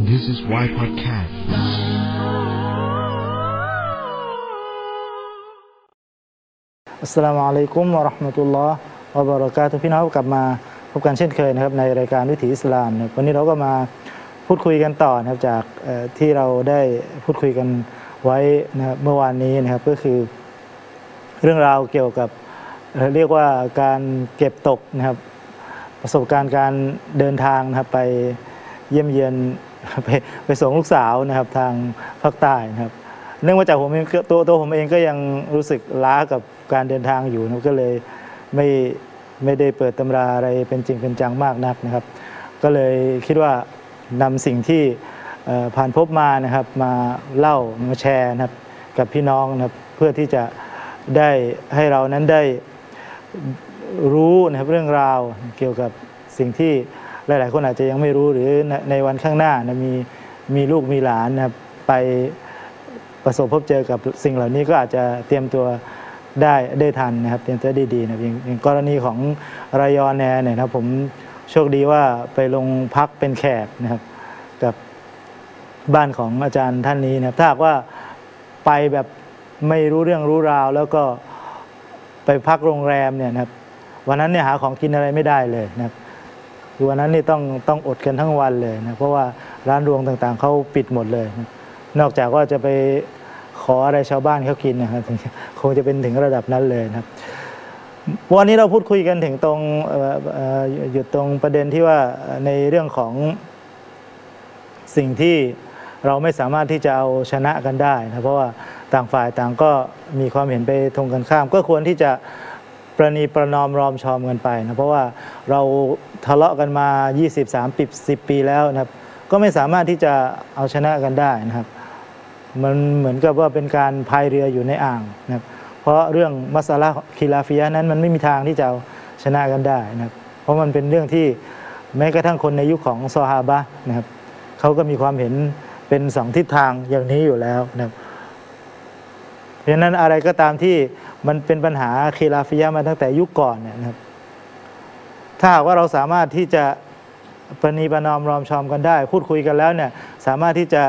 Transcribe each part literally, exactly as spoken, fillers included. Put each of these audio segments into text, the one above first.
This is Why Podcast อัสสลามุอะลัยกุมวะเราะห์มะตุลลอฮ์วะบะเราะกาตุฮ์พี่น้องกลับมาพบกันเช่นเคยนะครับในรายการวิถีอิสลามนะวันนี้เราก็มาพูดคุยกันต่อนะครับจากที่เราได้พูดคุยกันไว้นะครับเมื่อวานนี้นะครับก็คือเรื่องราวเกี่ยวกับเรียกว่าการเก็บตกนะครับประสบการณ์การเดินทางนะครับไปเยี่ยมเยียนไปไปส่งลูกสาวนะครับทางภาคใต้นะครับเนื่องมาจากผมเองตัวตัวผมเองก็ยังรู้สึกล้ากับการเดินทางอยู่นะก็เลยไม่ไม่ได้เปิดตำราอะไรเป็นจริงเป็นจังมากนักนะครับก็เลยคิดว่านำสิ่งที่ผ่านพบมานะครับมาเล่ามาแชร์นะครับกับพี่น้องนะครับเพื่อที่จะได้ให้เรานั้นได้รู้นะครับเรื่องราวเกี่ยวกับสิ่งที่หลายๆคนอาจจะยังไม่รู้หรือในวันข้างหน้านะมีมีลูกมีหลานนะครับไปประสบพบเจอกับสิ่งเหล่านี้ก็อาจจะเตรียมตัวได้ได้ทันนะครับเตรียมตัวได้ดีนะอย่างอย่างกรณีของรายอนแนเนี่ยนะผมโชคดีว่าไปลงพักเป็นแขกนะครับกับบ้านของอาจารย์ท่านนี้นะครับถ้าหากว่าไปแบบไม่รู้เรื่องรู้ราวแล้วก็ไปพักโรงแรมเนี่ยนะครับวันนั้นเนี่ยหาของกินอะไรไม่ได้เลยนะครับคือวันนั้นนี่ต้องต้องอดกันทั้งวันเลยนะเพราะว่าร้านรวงต่างๆเขาปิดหมดเลยนะนอกจากว่าจะไปขออะไรชาวบ้านเขากินนะครับคงจะเป็นถึงระดับนั้นเลยนะครับวันนี้เราพูดคุยกันถึงตรงหยุดตรงประเด็นที่ว่าในเรื่องของสิ่งที่เราไม่สามารถที่จะเอาชนะกันได้นะเพราะว่าต่างฝ่ายต่างก็มีความเห็นไปตรงกันข้ามก็ควรที่จะประนีประนอมรอมชอมกันไปนะเพราะว่าเราทะเลาะกันมายี่สิบ สามสิบปีแล้วนะครับก็ไม่สามารถที่จะเอาชนะกันได้นะครับมันเหมือนกับว่าเป็นการพายเรืออยู่ในอ่างนะครับเพราะเรื่องมัสละคิลาฟิยะนั้นมันไม่มีทางที่จะเอาชนะกันได้นะครับเพราะมันเป็นเรื่องที่แม้กระทั่งคนในยุคของซอฮาบะห์นะครับเขาก็มีความเห็นเป็นสองทิศทางอย่างนี้อยู่แล้วนะครับเพราะฉะนั้นอะไรก็ตามที่มันเป็นปัญหาคิลาฟิยะมาตั้งแต่ยุคก่อนเนี่ยนะครับถ้าหากว่าเราสามารถที่จะประนีประนอมรอมชอมกันได้พูดคุยกันแล้วเนี่ยสามารถที่จะ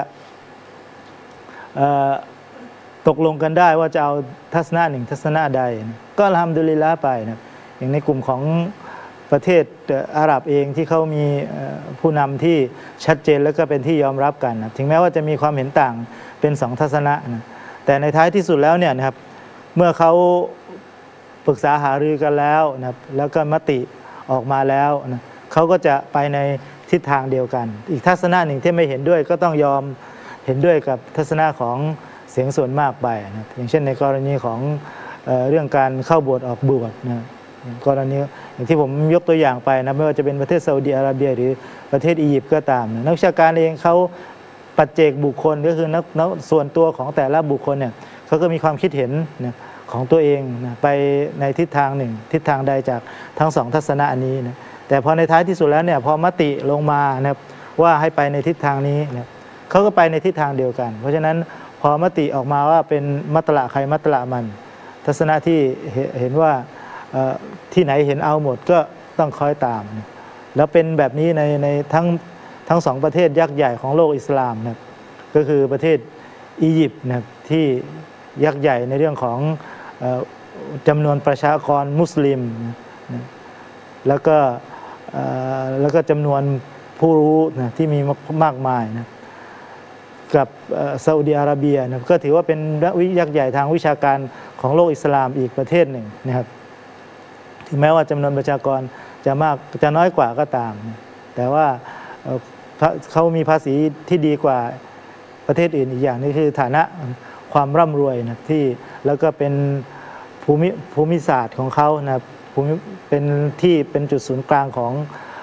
ตกลงกันได้ว่าจะเอาทัศนะหนึ่งทัศนะใดนะก็อัลฮัมดุลิลละห์ไปนะอย่างในกลุ่มของประเทศอาหรับเองที่เขามีผู้นำที่ชัดเจนแล้วก็เป็นที่ยอมรับกันนะถึงแม้ว่าจะมีความเห็นต่างเป็นสองทัศนะนะแต่ในท้ายที่สุดแล้วเนี่ยนะครับเมื่อเขาปรึกษาหารือกันแล้วนะครับแล้วก็มติออกมาแล้วนะเขาก็จะไปในทิศทางเดียวกันอีกทัศนะหนึ่งที่ไม่เห็นด้วยก็ต้องยอมเห็นด้วยกับทัศนะของเสียงส่วนมากไปนะอย่างเช่นในกรณีของเอ่อเรื่องการเข้าบวชออกบวชนะกรณีอย่างที่ผมยกตัวอย่างไปนะไม่ว่าจะเป็นประเทศซาอุดิอาระเบียหรือประเทศอียิปต์ก็ตามนะนักวิชาการเองเขาปัจเจกบุคคลก็คือนักนักส่วนตัวของแต่ละบุคคลเนี่ยเขาก็มีความคิดเห็นนะของตัวเองนะไปในทิศทางหนึ่งทิศทางใดจากทั้งสองทัศนะอันนี้นะแต่พอในท้ายที่สุดแล้วเนี่ยพอมติลงมานะครับว่าให้ไปในทิศทางนี้นะเขาก็ไปในทิศทางเดียวกันเพราะฉะนั้นพอมติออกมาว่าเป็นมัตละใครมัตละมันทัศนะที่เห็นว่าที่ไหนเห็นเอาหมดก็ต้องคอยตามนะแล้วเป็นแบบนี้ในในทั้งทั้งสองประเทศยักษ์ใหญ่ของโลกอิสลามนะก็คือประเทศอียิปต์นะที่ยักษ์ใหญ่ในเรื่องของจำนวนประชากรมุสลิมนะแล้วก็แล้วก็จำนวนผู้รู้นะที่มีมากมายนะกับซาอุดิอาระเบียนะก็ถือว่าเป็นยักษ์ใหญ่ทางวิชาการของโลกอิสลามอีกประเทศหนึ่งนะครับถึงแม้ว่าจำนวนประชากรจะมากจะน้อยกว่าก็ตามนะแต่ว่าเขามีภาษีที่ดีกว่าประเทศอื่นอีกอย่างนึงคือฐานะความร่ำรวยนะที่แล้วก็เป็นภูมิภูมิศาสตร์ของเขานะภูมิเป็นที่เป็นจุดศูนย์กลางของ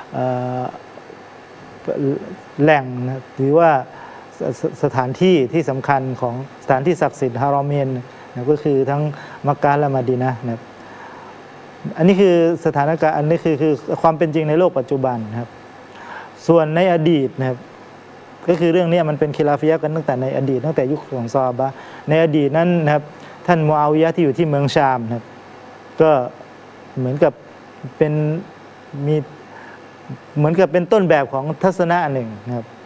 แหล่งนะหรือว่าส, สถานที่ที่สำคัญของสถานที่ศักดิ์สิทธิ์ฮารอมเมนนะก็คือทั้งมักกะฮ์และมะดีนะห์นะครับอันนี้คือสถานการณ์อันนี้คือคือความเป็นจริงในโลกปัจจุบันนะครับส่วนในอดีตนะครับก็คือเรื่องนี้มันเป็นคิลาฟิยะห์กันตั้งแต่ในอดีตตั้งแต่ยุคของซอฮาบะห์ในอดีตนั้นนะครับท่านมุอาวิยะห์ที่อยู่ที่เมืองชามนะครับก็เหมือนกับเป็นมีเหมือนกับเป็นต้นแบบของทัศนะหนึ่งนะครับท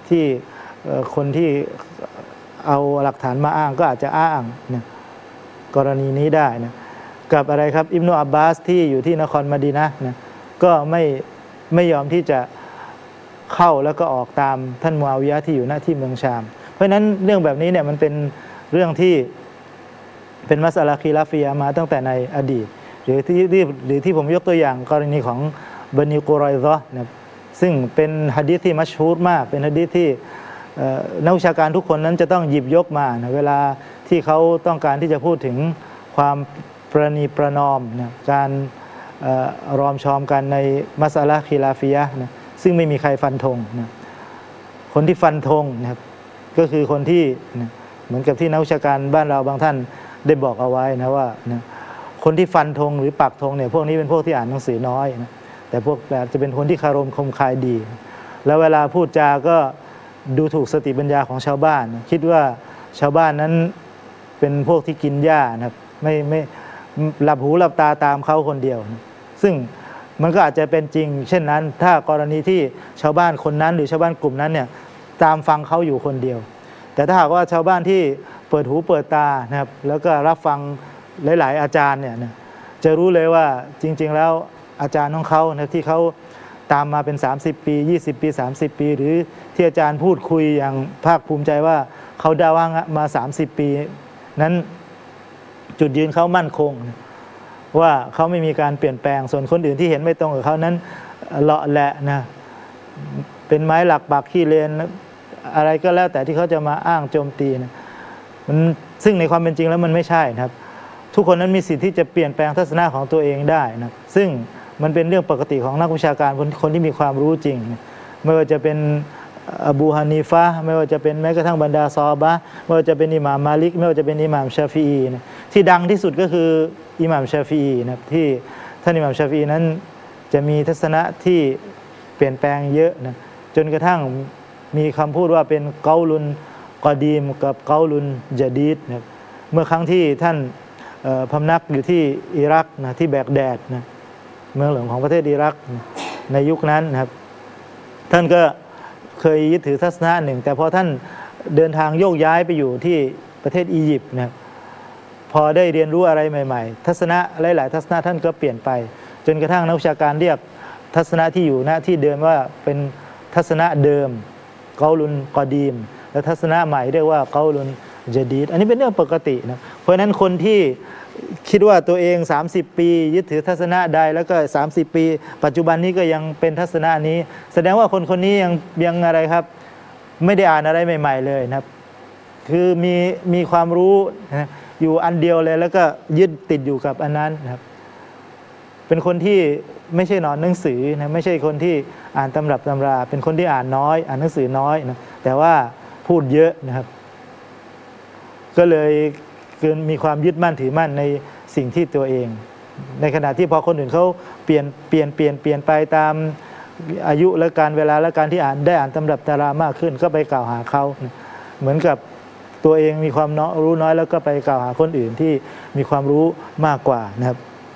ที่คนที่เอาหลักฐานมาอ้างก็อาจจะอ้างนะกรณีนี้ได้นะกับอะไรครับอิบนุอับบาสที่อยู่ที่นครมะดีนะห์นะก็ไม่ไม่ยอมที่จะเข้าแล้วก็ออกตามท่านมูอาวิยะห์ที่อยู่หน้าที่เมืองชามเพราะฉะนั้นเรื่องแบบนี้เนี่ยมันเป็นเรื่องที่เป็นมัสอะลาคีลาฟียะห์มาตั้งแต่ในอดีตหรือที่หรือที่ผมยกตัวอย่างกรณีของบันิกุรอยซะห์นะซึ่งเป็นหะดีษที่มัชฮูรมากเป็นหะดีษที่นักวิชาการทุกคนนั้นจะต้องหยิบยกมานะเวลาที่เขาต้องการที่จะพูดถึงความประนีประนอมนะการรอมชอมกันในมัสอะละคีลาฟียะห์นะซึ่งไม่มีใครฟันธงนะคนที่ฟันธงนะครับก็คือคนที่นะเหมือนกับที่นักวิชาการบ้านเราบางท่านได้บอกเอาไว้นะว่านะคนที่ฟันธงหรือปักธงเนี่ยพวกนี้เป็นพวกที่อ่านหนังสือน้อยนะแต่พวกแบบจะเป็นคนที่คารมคมคายดีแล้วเวลาพูดจาก็ดูถูกสติปัญญาของชาวบ้านคิดว่าชาวบ้านนั้นเป็นพวกที่กินหญ้านะครับไม่ไม่หลับหูหลับตาตามเขาคนเดียวนะซึ่งมันก็อาจจะเป็นจริงเช่นนั้นถ้ากรณีที่ชาวบ้านคนนั้นหรือชาวบ้านกลุ่มนั้นเนี่ยตามฟังเขาอยู่คนเดียวแต่ถ้าหากว่าชาวบ้านที่เปิดหูเปิดตานะครับแล้วก็รับฟังหลายๆอาจารย์เนี่ยจะรู้เลยว่าจริงๆแล้วอาจารย์ของเขานะที่เขาตามมาเป็นสามสิบปียี่สิบปีสามสิบปีหรือที่อาจารย์พูดคุยอย่างภาคภูมิใจว่าเขาได้ว่างมาสามสิบปีนั้นจุดยืนเขามั่นคงว่าเขาไม่มีการเปลี่ยนแปลงส่วนคนอื่นที่เห็นไม่ตรงกับเขานั้นเลาะแหละนะเป็นไม้หลักปักขี้เลนอะไรก็แล้วแต่ที่เขาจะมาอ้างโจมตีนะมันซึ่งในความเป็นจริงแล้วมันไม่ใช่นะครับทุกคนนั้นมีสิทธิ์ที่จะเปลี่ยนแปลงทัศนะของตัวเองได้นะซึ่งมันเป็นเรื่องปกติของนักวิชาการคนที่มีความรู้จริงไม่ว่าจะเป็นอบูฮานีฟะห์ไม่ว่าจะเป็นแม้กระทั่งบรรดาซอฮาบะห์ไม่ว่าจะเป็นอิหม่ามมาลิกไม่ว่าจะเป็นอิหม่ามชาฟิอีนะที่ดังที่สุดก็คืออิหม่ามชาฟิอีนะที่ท่านอิหม่ามชาฟิอีนั้นจะมีทัศนะที่เปลี่ยนแปลงเยอะนะจนกระทั่งมีคำพูดว่าเป็นเกาลุนกอดีมกับเกาลุนญะดีดนะเมื่อครั้งที่ท่านพำนักอยู่ที่อิรักนะที่แบกแดดนะเมืองหลวงของประเทศอิรักนะในยุคนั้นนะครับท่านก็เคยยึดถือทัศนะหนึ่งแต่พอท่านเดินทางโยกย้ายไปอยู่ที่ประเทศอียิปต์นะครับพอได้เรียนรู้อะไรใหม่ๆทัศนะหลายๆทัศนะท่านก็เปลี่ยนไปจนกระทั่งนักวิชาการเรียกทัศนะที่อยู่ณที่เดิมว่าเป็นทัศนะเดิมเกาลุนกอดีมและทัศนะใหม่เรียกว่าเกาลุนญะดีดอันนี้เป็นเรื่องปกตินะเพราะฉะนั้นคนที่คิดว่าตัวเองสามสิบปียึดถือทัศนะใดแล้วก็สามสิบปีปัจจุบันนี้ก็ยังเป็นทัศนะนี้แสดงว่าคนคนนี้ยังยังอะไรครับไม่ได้อ่านอะไรใหม่ๆเลยนะครับคือมีมีความรู้นะอยู่อันเดียวเลยแล้วก็ยึดติดอยู่กับอันนั้นนะครับเป็นคนที่ไม่ใช่นอนหนังสือนะไม่ใช่คนที่อ่านตำรับตำราเป็นคนที่อ่านน้อยอ่านหนังสือน้อยนะแต่ว่าพูดเยอะนะครับก็เลยเกินมีความยึดมั่นถือมั่นในสิ่งที่ตัวเองในขณะที่พอคนอื่นเขาเปลี่ยนเปลี่ยนเปลี่ยนเปลี่ยนไปตามอายุและการเวลาและการที่อ่านได้อ่านตำรับตารามากขึ้นก็ไปกล่าวหาเขาเหมือนกับตัวเองมีความรู้น้อยแล้วก็ไปกล่าวหาคนอื่นที่มีความรู้มากกว่านะครับ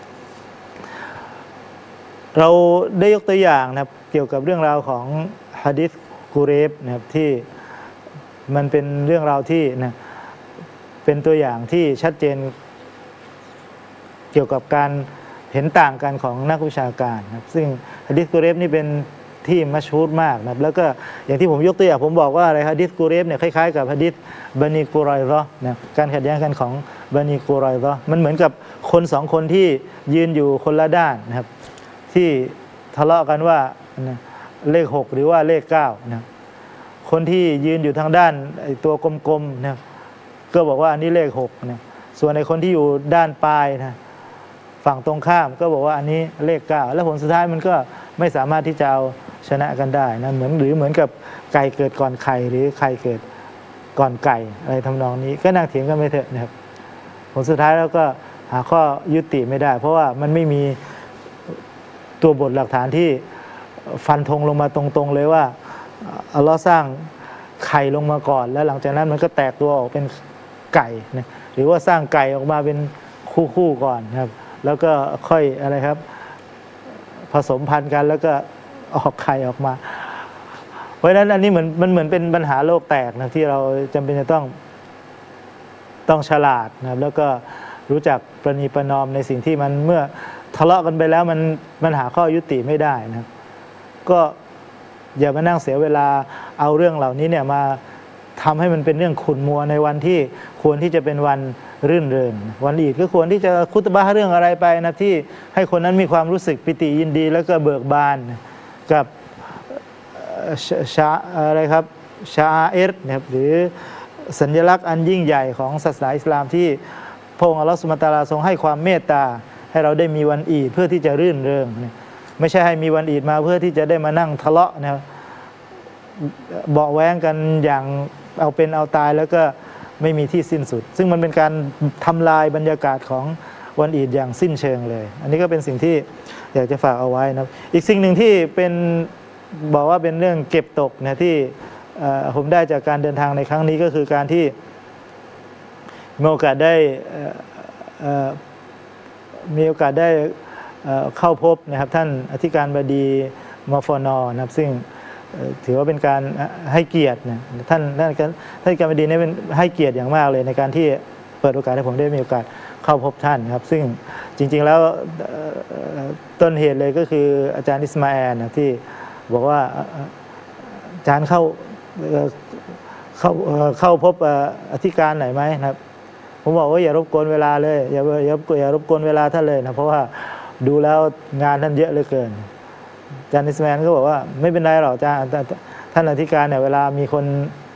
เราได้ยกตัวอย่างนะครับเกี่ยวกับเรื่องราวของหะดีษกุเรบนะครับที่มันเป็นเรื่องราวที่นะเป็นตัวอย่างที่ชัดเจนเกี่ยวกับการเห็นต่างกันของนักวิชาการนะครับซึ่งหะดีษกุเรบนี่เป็นที่มัชฮูรมากนะครับแล้วก็อย่างที่ผมยกตัวอย่างผมบอกว่าอะไรหะดีษกุเรบเนี่ยคล้ายๆกับหะดีษบันิกุรอยซะห์นะการขัดแย้งกันของบันิกุรอยซะห์มันเหมือนกับคนสองคนที่ยืนอยู่คนละด้านนะครับที่ทะเลาะกันว่าเลขหกหรือว่าเลขเก้านะคนที่ยืนอยู่ทางด้านไอ้ตัวกลมๆนะก็บอกว่าอันนี้เลขหกนะส่วนในคนที่อยู่ด้านปลายนะฝั่งตรงข้ามก็บอกว่าอันนี้เลขเก้าแล้วผลสุดท้ายมันก็ไม่สามารถที่จะเอาชนะกันได้นะเหมือนหรือเหมือนกับไก่เกิดก่อนไข่หรือไข่เกิดก่อนไก่อะไรทำนองนี้ก็นั่งเถียงกันไปเถอะนะครับผลสุดท้ายแล้วก็หาข้อยุติไม่ได้เพราะว่ามันไม่มีตัวบทหลักฐานที่ฟันธงลงมาตรงๆเลยว่าอัลลอฮ์สร้างไข่ลงมาก่อนแล้วหลังจากนั้นมันก็แตกตัวออกเป็นไก่นะหรือว่าสร้างไก่ออกมาเป็นคู่ๆก่อนครับแล้วก็ค่อยอะไรครับผสมพันธุ์กันแล้วก็ออกไข่ออกมาเพราะฉะนั้นอันนี้เหมือนมันเหมือนเป็นปัญหาโลกแตกนะที่เราจำเป็นจะต้องต้องฉลาดนะครับแล้วก็รู้จักประนีประนอมในสิ่งที่มันเมื่อทะเลาะกันไปแล้วมันมันหาข้อยุติไม่ได้นะครับก็อย่ามานั่งเสียเวลาเอาเรื่องเหล่านี้เนี่ยมาทำให้มันเป็นเรื่องขุ่นมัวในวันที่ควรที่จะเป็นวันรื่นเริงวันอีดก็ควรที่จะคุตบะห์เรื่องอะไรไปนะที่ให้คนนั้นมีความรู้สึกปิติยินดีแล้วก็เบิกบานกับชาอะไรครับชาเอรนะครับหรือสัญลักษณ์อันยิ่งใหญ่ของศาสนาอิสลามที่พระองค์อัลลอฮฺซุบฮานะฮูวะตะอาลาทรงให้ความเมตตาให้เราได้มีวันอีดเพื่อที่จะรื่นเริงไม่ใช่ให้มีวันอีดมาเพื่อที่จะได้มานั่งทะเลาะนะครับเบาะแว้งกันอย่างเอาเป็นเอาตายแล้วก็ไม่มีที่สิ้นสุดซึ่งมันเป็นการทำลายบรรยากาศของวันอีดอย่างสิ้นเชิงเลยอันนี้ก็เป็นสิ่งที่อยากจะฝากเอาไว้นะครับอีกสิ่งหนึ่งที่เป็นบอกว่าเป็นเรื่องเก็บตกนะที่ผมได้จากการเดินทางในครั้งนี้ก็คือการที่มีโอกาสได้มีโอกาสได้เข้าพบนะครับท่านอธิการบดีมฟน.นะครับซึ่งถือว่าเป็นการให้เกียรตินะท่านท่านท่านอธิการบดีนี่เป็นให้เกียรติอย่างมากเลยในการที่เปิดโอกาสให้ผมได้มีโอกาสเข้าพบท่านครับซึ่งจริงๆแล้วต้นเหตุเลยก็คืออาจารย์อิสมาแอลนะที่บอกว่าอาจารย์เข้าเข้าเข้าพบอธิการไหนไหมนะครับผมบอกว่าอย่ารบกวนเวลาเลยอย่าอย่าอย่ารบกวนเวลาท่านเลยนะเพราะว่าดูแล้วงานท่านเยอะเหลือเกินอาจารย์อิสมาแอลก็บอกว่าไม่เป็นไรหรอกอาจารย์ท่านอธิการเนี่ยเวลามีคน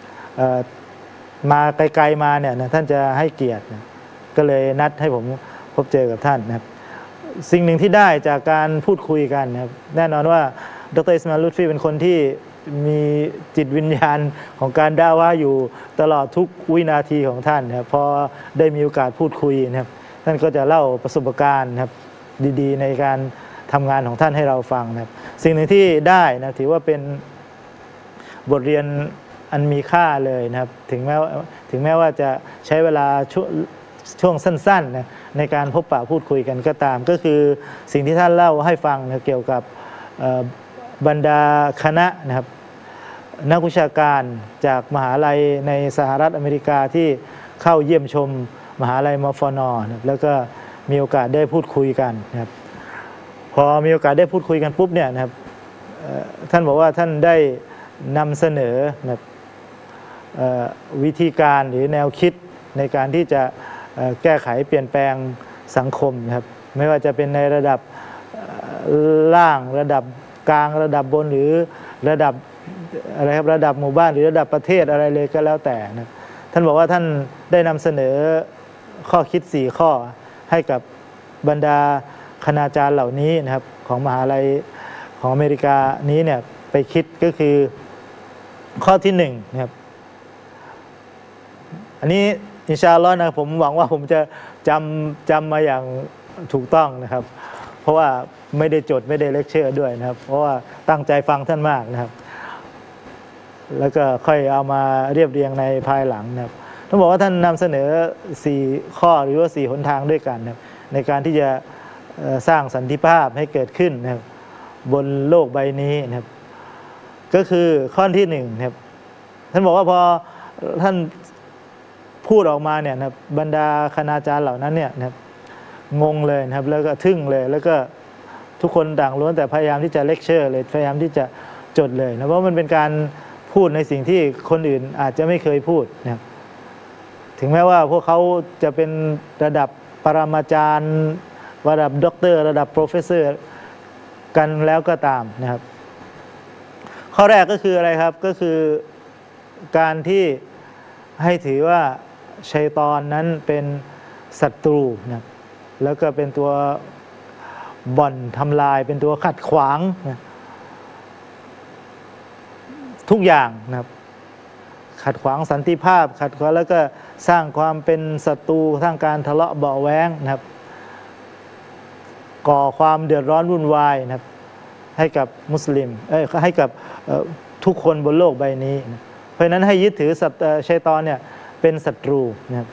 มาไกลๆมาเนี่ยนะท่านจะให้เกียรตินะก็เลยนัดให้ผมพบเจอกับท่านนะครับสิ่งหนึ่งที่ได้จากการพูดคุยกันนะครับแน่นอนว่าดร.อิสมาอิล ลุตฟีเป็นคนที่มีจิตวิญญาณของการด่าว่าอยู่ตลอดทุกวินาทีของท่านนะครับพอได้มีโอกาสพูดคุยนะครับท่านก็จะเล่าประสบการณ์นะครับดีๆในการทำงานของท่านให้เราฟังนะครับสิ่งหนึ่งที่ได้นะถือว่าเป็นบทเรียนอันมีค่าเลยนะครับถึงแม้ว่าถึงแม้ว่าจะใช้เวลาช่วงช่วงสั้นๆนะในการพบปะพูดคุยกันก็ตามก็คือสิ่งที่ท่านเล่าให้ฟังนะเกี่ยวกับบรรดาคณะนะครับนักวิชาการจากมหาลัยในสหรัฐอเมริกาที่เข้าเยี่ยมชมมหาลัยมฟน.นะแล้วก็มีโอกาสได้พูดคุยกันนะครับพอมีโอกาสได้พูดคุยกันปุ๊บเนี่ยนะครับท่านบอกว่าท่านได้นำเสนอนะครับวิธีการหรือแนวคิดในการที่จะแก้ไขเปลี่ยนแปลงสังคมนะครับไม่ว่าจะเป็นในระดับล่างระดับกลางระดับบนหรือระดับอะไรครับระดับหมู่บ้านหรือระดับประเทศอะไรเลยก็แล้วแต่นะท่านบอกว่าท่านได้นำเสนอข้อคิดสี่ข้อให้กับบรรดาคณาจารย์เหล่านี้นะครับของมหาลัยของอเมริกานี้เนี่ยไปคิดก็คือข้อที่หนึ่งนะครับอันนี้อินชาอัลลอฮ์นะผมหวังว่าผมจะจำจำมาอย่างถูกต้องนะครับเพราะว่าไม่ได้จดไม่ได้เลคเชอร์ด้วยนะครับเพราะว่าตั้งใจฟังท่านมากนะครับแล้วก็ค่อยเอามาเรียบเรียงในภายหลังนะครับต้องบอกว่าท่านนำเสนอสี่ข้อหรือว่าสี่หนทางด้วยกันนะครับในการที่จะสร้างสันติภาพให้เกิดขึ้นนะครับบนโลกใบนี้นะครับก็คือข้อที่หนึ่งนะครับท่านบอกว่าพอท่านพูดออกมาเนี่ยนะบรรดาคณาจารย์เหล่านั้นเนี่ยนะครับงงเลยนะครับแล้วก็ทึ่งเลยแล้วก็ทุกคนต่างล้วนแต่พยายามที่จะเลคเชอร์เลยพยายามที่จะจดเลยนะเพราะมันเป็นการพูดในสิ่งที่คนอื่นอาจจะไม่เคยพูดนะครับถึงแม้ว่าพวกเขาจะเป็นระดับปรมาจารย์ระดับด็อกเตอร์ระดับโปรเฟสเซอร์กันแล้วก็ตามนะครับข้อแรกก็คืออะไรครับก็คือการที่ให้ถือว่าชัยฏอนนั้นเป็นศัตรูนะแล้วก็เป็นตัวบ่อนทำลายเป็นตัวขัดขวางนะทุกอย่างนะครับขัดขวางสันติภาพขัดขวางแล้วก็สร้างความเป็นศัตรูสร้างการทะเลาะเบาะแว้งนะครับก่อความเดือดร้อนวุ่นวายนะครับให้กับมุสลิมเอ้ยให้กับทุกคนบนโลกใบนี้นะเพราะฉะนั้นให้ยึดถือชัยฏอนเนี่ยเป็นศัตรูนะครับ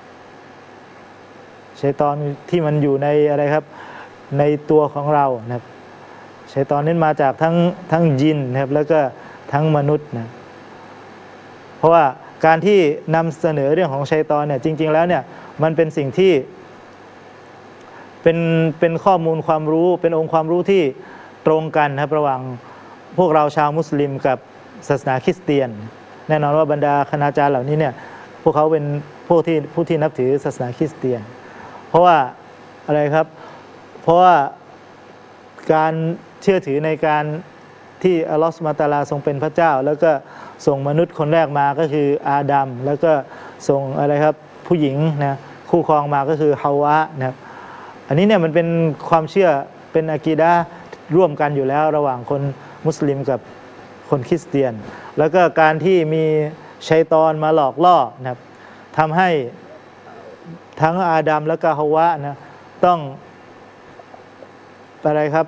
ชัยฏอนที่มันอยู่ในอะไรครับในตัวของเรานะครับชัยฏอนนั้นมาจากทั้งทั้งยินนะครับแล้วก็ทั้งมนุษย์นะเพราะว่าการที่นำเสนอเรื่องของชัยฏอนเนี่ยจริงๆแล้วเนี่ยมันเป็นสิ่งที่เป็นเป็นข้อมูลความรู้เป็นองค์ความรู้ที่ตรงกันนะครับระหว่างพวกเราชาวมุสลิมกับศาสนาคริสเตียนแน่นอนว่าบรรดาคณาจารย์เหล่านี้เนี่ยพวกเขาเป็นผู้ที่ผู้ที่นับถือศาสนาคริสเตียนเพราะว่าอะไรครับเพราะว่าการเชื่อถือในการที่อัลลอฮฺซุบฮานะฮูวะตะอาลาทรงเป็นพระเจ้าแล้วก็ส่งมนุษย์คนแรกมาก็คืออาดัมแล้วก็ส่งอะไรครับผู้หญิงนะคู่ครองมาก็คือฮาวะนะครับอันนี้เนี่ยมันเป็นความเชื่อเป็นอะกีดะห์ร่วมกันอยู่แล้วระหว่างคนมุสลิมกับคนคริสเตียนแล้วก็การที่มีชัยฏอนมาหลอกล่อนะครับทำให้ทั้งอาดัมและก็ฮาวะนะต้องอะไรครับ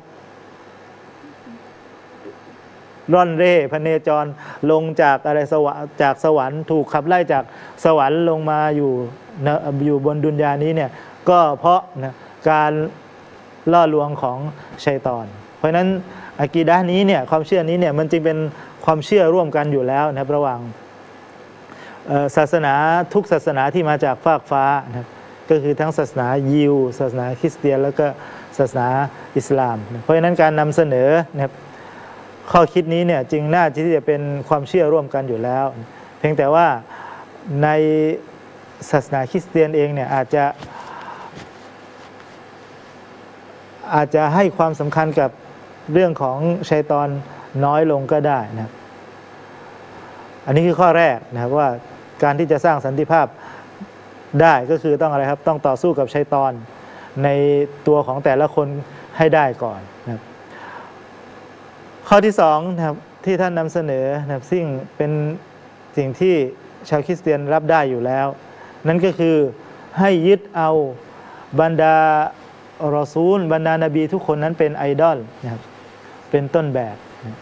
ร่อนเร่พเนจรลงจากอะไรสวรรค์จากสวรรค์ถูกขับไล่จากสวรรค์ลงมาอยู่นะอยู่บนดุนยานี้เนี่ยก็เพราะนะการล่อลวงของชัยฏอนเพราะฉะนั้นอะกีดะห์นี้เนี่ยความเชื่อนี้เนี่ยมันจึงเป็นความเชื่อร่วมกันอยู่แล้วนะครับระหว่างศาสนาทุกศาสนาที่มาจากฟากฟ้านะครับก็คือทั้งศาสนายิวศาสนาคริสเตียนแล้วก็ศาสนาอิสลามเพราะฉะนั้นการนำเสนอนะครับข้อคิดนี้เนี่ยจึงน่าที่จะเป็นความเชื่อร่วมกันอยู่แล้วเพียงแต่ว่าในศาสนาคริสเตียนเองเนี่ยอาจจะอาจจะให้ความสำคัญกับเรื่องของชัยฏอนน้อยลงก็ได้นะครับอันนี้คือข้อแรกนะครับว่าการที่จะสร้างสันติภาพได้ก็คือต้องอะไรครับต้องต่อสู้กับชัยฏอนในตัวของแต่ละคนให้ได้ก่อนนะครับข้อที่สองนะครับที่ท่านนำเสนอนะครับซึ่งเป็นสิ่งที่ชาวคริสเตียนรับได้อยู่แล้วนั่นก็คือให้ยึดเอาบรรดารอซูลบรรดานบีทุกคนนั้นเป็นไอดอลนะครับเป็นต้นแบบนะ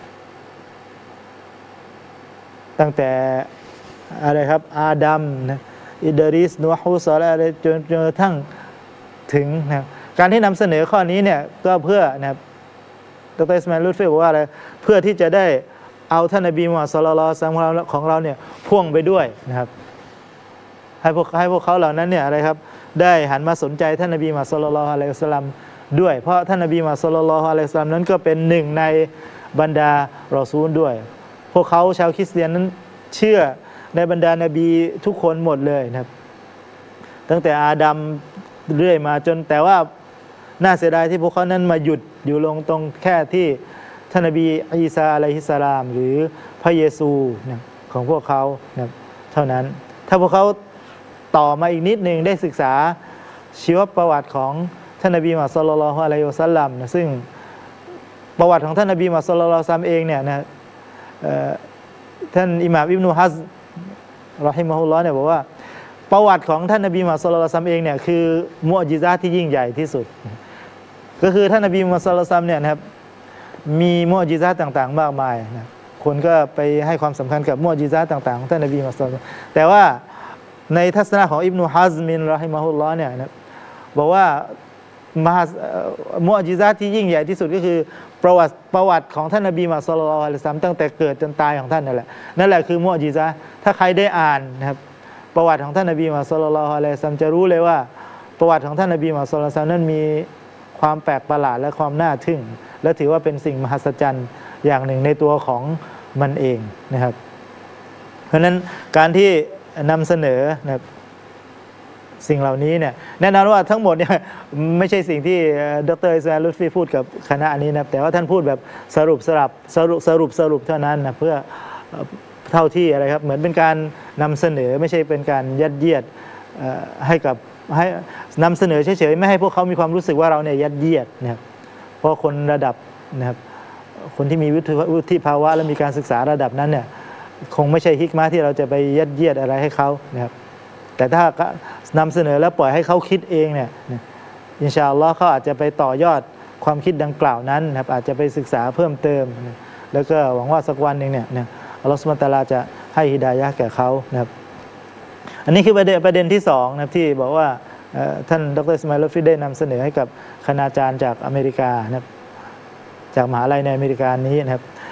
ตั้งแต่อะไรครับอาดัมนะอิดริสนูฮูซอเลห์อะไรจนจนกระทั่งถึงนะครับการที่นำเสนอข้อนี้เนี่ยก็เพื่อนะครับดร.อิสมาอิล ลุตฟีบอกว่าอะไรเพื่อที่จะได้เอาท่านนบีมุฮัมมัดศ็อลลัลลอฮุอะลัยฮิวะซัลลัมของเราเนี่ยพ่วงไปด้วยนะครับให้พวกให้พวกเขาเหล่านั้นเนี่ยอะไรครับได้หันมาสนใจท่านนบีมุฮัมมัดศ็อลลัลลอฮุอะลัยฮิวะซัลลัมด้วยเพราะท่านนบีมุฮัมมัดศ็อลลัลลอฮุอะลัยฮิวะซัลลัมนั้นก็เป็นหนึ่งในบรรดารอซูลด้วยพวกเขาชาวคริสเตียนนั้นเชื่อในบรรดานบีทุกคนหมดเลยนะครับตั้งแต่อาดัมเรื่อยมาจนแต่ว่าน่าเสียดายที่พวกเขานั้นมาหยุดอยู่ลงตรงแค่ที่ท่านนบีอีสาอะลัยฮิสสลามหรือพระเยซูนะของพวกเขานะเท่านั้นถ้าพวกเขาต่อมาอีกนิดนึงได้ศึกษาชีวประวัติของท่านนบีมุฮัมมัดศ็อลลัลลอฮุอะลัยฮิวะซัลลัมนะซึ่งประวัติของท่านนบีมุฮัมมัดศ็อลลัลลอฮุอะลัยฮิวะซัลลัมเองเนี่ยนะท่านอิหม่ามอิบนุฮัซม์รอฮิมะฮุลลอฮ์เนี่ยบอกว่าประวัติของท่านนบีมุฮัมมัดศ็อลลัลลอฮุอะลัยฮิวะซัลลัมเองเนี่ยคือมุอ์ญิซาตที่ยิ่งใหญ่ที่สุดก็คือท่านนบีมุฮัมมัดศ็อลลัลลอฮุอะลัยฮิวะซัลลัมเนี่ยนะครับมีมุอ์ญิซาตต่างๆมากมายนะคนก็ไปให้ความสำคัญกับมุอ์ญิซาตต่างๆของท่านนบีมุฮัมมัดศ็อลลัลลอฮุอะลัยฮิวะซัลลัมแต่ว่าในทัศนะของอิบนุฮัซมินรอฮิมะฮุลลอฮ์เนี่ยนะบอกว่ามหามุอ์ญิซาตที่ยิ่งใหญ่ที่สุดก็คือประวัติประวัติของท่านนบีมุฮัมมัดศ็อลลัลลอฮุอะลัยฮิวะซัลลัมตั้งแต่เกิดจนตายของท่านนั่นแหละนั่นแหละคือมุอ์ญิซาตถ้าใครได้อ่านนะครับประวัติของท่านนบีมุฮัมมัดศ็อลลัลลอฮุอะลัยฮิวะซัลลัมจะรู้เลยว่าประวัติของท่านนบีมุฮัมมัดศ็อลลัลลอฮุอะลัยฮิวะซัลลัมนั้นมีความแปลกประหลาดและความน่าทึ่งและถือว่าเป็นสิ่งมหัศจรรย์อย่างหนึ่งในตัวของมันเองนะครับเพราะฉะนั้นการที่นำเสนอนะครับสิ่งเหล่านี้เนี่ยแน่นอนว่าทั้งหมดเนี่ยไม่ใช่สิ่งที่ดร.อิสมาอิล ลุตฟีพูดกับคณะนี้นะแต่ว่าท่านพูดแบบสรุปสลับสรุปสรุปสรุปเท่านั้นนะเพื่อเท่าที่อะไรครับเหมือนเป็นการนำเสนอไม่ใช่เป็นการยัดเยียดให้กับให้นำเสนอเฉยๆไม่ให้พวกเขามีความรู้สึกว่าเราเนี่ยยัดเยียดนะครับเพราะคนระดับนะครับคนที่มีวุฒิภาวะและมีการศึกษาระดับนั้นเนี่ยคงไม่ใช่ฮิกมะที่เราจะไปยัดเยียดอะไรให้เขานะครับแต่ถ้านำเสนอแล้วปล่อยให้เขาคิดเองเนี่ยอินชาอัลลอฮ์เขาอาจจะไปต่อยอดความคิดดังกล่าวนั้นนะครับอาจจะไปศึกษาเพิ่มเติมแล้วก็หวังว่าสักวันหนึ่งเนี่ยอัลลอฮ์ซุบฮานะฮูวะตะอาลาจะให้ฮิดายะห์แก่เขานะครับอันนี้คือประเด็นประเด็นที่สองนะครับที่บอกว่าท่านดร.อิสมาอิล ลุตฟีได้นำเสนอให้กับคณาจารย์จากอเมริกานะครับจากมหาลัยในอเมริกานี้นะครับ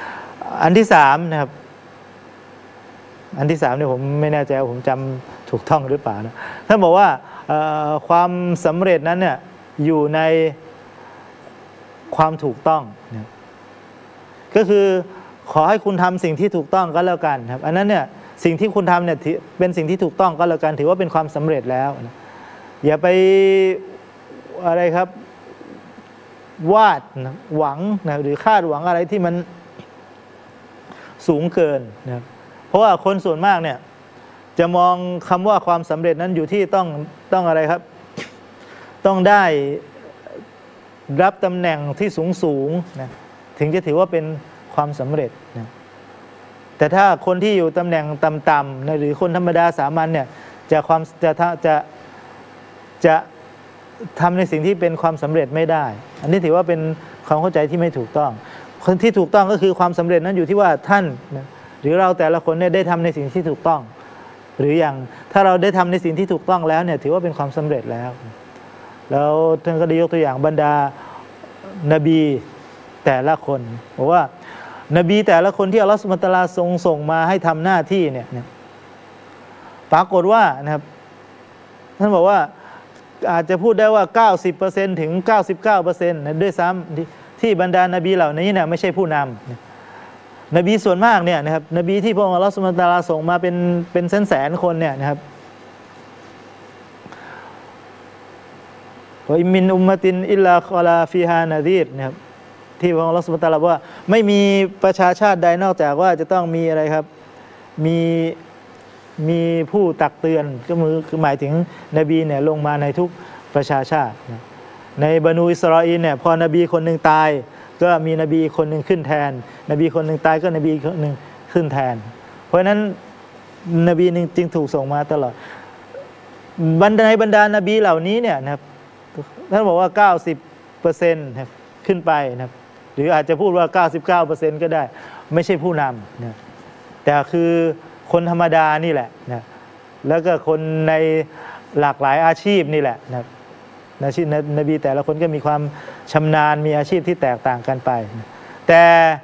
อันที่สามนะครับอันที่สามเนี่ยผมไม่แน่ใจว่าผมจำถูกต้องหรือเปล่านะท่านบอกว่าความสำเร็จนั้นเนี่ยอยู่ในความถูกต้องนะก็คือขอให้คุณทำสิ่งที่ถูกต้องก็แล้วกันครับอันนั้นเนี่ยสิ่งที่คุณทำเนี่ยเป็นสิ่งที่ถูกต้องก็แล้วกันถือว่าเป็นความสำเร็จแล้วนะอย่าไปอะไรครับวาดนะหวังนะหรือคาดหวังอะไรที่มันสูงเกินนะครับเพราะว่าคนส่วนมากเนี่ยจะมองคำว่าความสำเร็จนั้นอยู่ที่ต้องต้องอะไรครับต้องได้รับตำแหน่งที่สูงสูงนะถึงจะถือว่าเป็นความสำเร็จนะแต่ถ้าคนที่อยู่ตำแหน่งต่ำๆนะหรือคนธรรมดาสามัญเนี่ยจะความจะจะจะทำในสิ่งที่เป็นความสำเร็จไม่ได้อันนี้ถือว่าเป็นความเข้าใจที่ไม่ถูกต้องคนที่ถูกต้องก็คือความสำเร็จนั้นอยู่ที่ว่าท่านนะหรือเราแต่ละคนเนี่ยได้ทำในสิ่งที่ถูกต้องหรืออย่างถ้าเราได้ทำในสิ่งที่ถูกต้องแล้วเนี่ยถือว่าเป็นความสำเร็จแล้วแล้วท่านก็ได้ยกตัวอย่างบรรดานบีแต่ละคนบอกว่านบีแต่ละคนที่อัลลอฮฺซุบฮานะฮูวะตะอาลาทรงส่งมาให้ทำหน้าที่เนี่ยปรากฏว่านะครับท่านบอกว่าอาจจะพูดได้ว่า เก้าสิบเปอร์เซ็นต์ ถึง เก้าสิบเก้าเปอร์เซ็นต์ นะด้วยซ้ำที่ที่บรรดานบีเหล่านี้เนี่ยไม่ใช่ผู้นำนบีส่วนมากเนี่ยนะครับนบีที่พระองค์อัลลอฮฺซุบฮานะฮูวะตะอาลาส่งมาเป็นเป็นแสนแสนคนเนี่ยนะครับว่าอิมินอุมมะตินอิลลาคอลาฟิฮานาซีรนะครับที่พระองค์อัลลอฮฺซุบฮานะฮูวะตะอาลาว่าไม่มีประชาชาติใดนอกจากว่าจะต้องมีอะไรครับมีมีผู้ตักเตือนก็คือหมายถึงนบีเนี่ยลงมาในทุกประชาชาติในบรรดาอิสราเอลเนี่ยพอนบีคนหนึ่งตายก็มีนบีคนหนึ่งขึ้นแทนนบีคนหนึ่งตายก็นบีคนหนึ่งขึ้นแทนเพราะฉะนั้นนบีหนึ่งจึงถูกส่งมาตลอดบรรดาในบรรดานบีเหล่านี้เนี่ยนะครับท่านบอกว่า เก้าสิบเปอร์เซ็นต์ ครับขึ้นไปนะครับหรืออาจจะพูดว่า เก้าสิบเก้าเปอร์เซ็นต์ ก็ได้ไม่ใช่ผู้นำนะแต่คือคนธรรมดานี่แหละนะแล้วก็คนในหลากหลายอาชีพนี่แหละนะอาชีพนบีแต่ละคนก็มีความชำนาญมีอาชีพที่แตกต่างกันไปนะแต่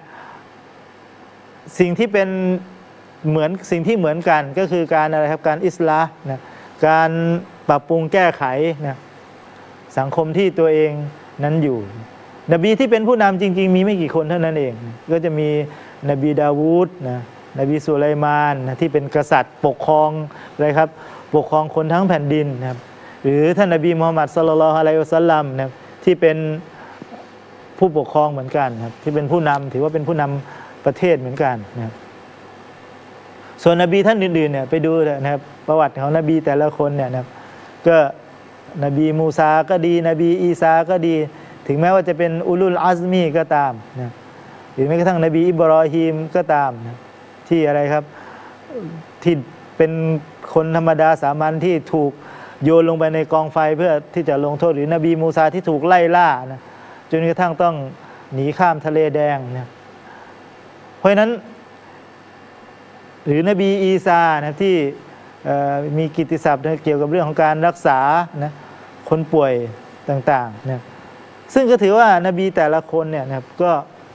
สิ่งที่เป็นเหมือนสิ่งที่เหมือนกันก็คือการอะไรครับการอิสลาห์นะการปรับปรุงแก้ไขนะสังคมที่ตัวเองนั้นอยู่นบีที่เป็นผู้นำจริงๆมีไม่กี่คนเท่านั้นเองก็จะมีนบีดาวูดนะนบีสุไลมานนะที่เป็นกษัตริย์ปกครองอะไรครับปกครองคนทั้งแผ่นดินนะครับหรือท่านนบีมุฮัมมัดศ็อลลัลลอฮุอะลัยฮิวะซัลลัมนะครับที่เป็นผู้ปกครองเหมือนกันครับที่เป็นผู้นำถือว่าเป็นผู้นำประเทศเหมือนกันนะครับส่วนนบีท่านอื่นๆเนี่ยไปดูนะครับประวัติของนบีแต่ละคนเนี่ยนะครับก็นบีมูซาก็ดีนบีอีซาก็ดีถึงแม้ว่าจะเป็นอุลุลอัซมีก็ตามนะหรือแม้กระทั่งนบีอิบรอฮีมก็ตามนะที่อะไรครับที่เป็นคนธรรมดาสามัญที่ถูกโยนลงไปในกองไฟเพื่อที่จะลงโทษหรือนบีมูซาที่ถูกไล่ล่านะจนกระทั่งต้องหนีข้ามทะเลแดงนะเพราะฉะนั้นหรือนบีอีซานะที่มีกิตติศัพท์เกี่ยวกับเรื่องของการรักษานะคนป่วยต่างๆนะซึ่งก็ถือว่านบีแต่ละคนเนี่ยนะครับก็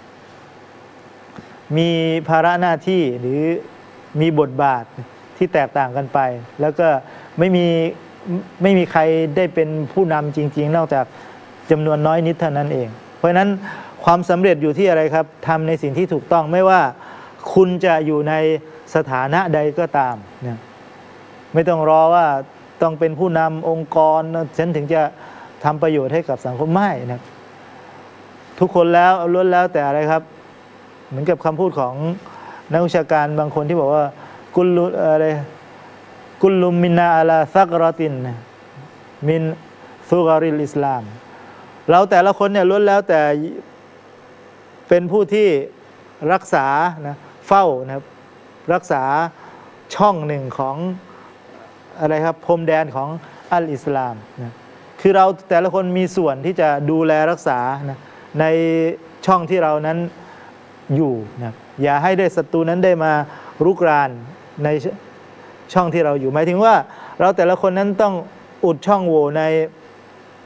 มีภาระหน้าที่หรือมีบทบาทที่แตกต่างกันไปแล้วก็ไม่มีไม่มีใครได้เป็นผู้นำจริงๆนอกจากจำนวนน้อยนิดเท่านั้นเองเพราะฉะนั้นความสำเร็จอยู่ที่อะไรครับทำในสิ่งที่ถูกต้องไม่ว่าคุณจะอยู่ในสถานะใดก็ตามนะไม่ต้องรอว่าต้องเป็นผู้นำองค์กรฉันถึงจะทำประโยชน์ให้กับสังคมไม่นะทุกคนแล้วล้วนแล้วแต่อะไรครับเหมือนกับคำพูดของนักวิชาการบางคนที่บอกว่ากุลลุอะไรกุลลุมมินนาอัลาซักรอตินมินซุกริลอิสลามเราแต่ละคนเนี่ยล้วนแล้วแต่เป็นผู้ที่รักษานะเฝ้านะครับรักษาช่องหนึ่งของอะไรครับพรมแดนของอัลอิสลามนะคือเราแต่ละคนมีส่วนที่จะดูแลรักษานะในช่องที่เรานั้นอยู่นะอย่าให้ได้ศัตรูนั้นได้มารุกรานในช่องที่เราอยู่หมายถึงว่าเราแต่ละคนนั้นต้องอุดช่องโหว่ใน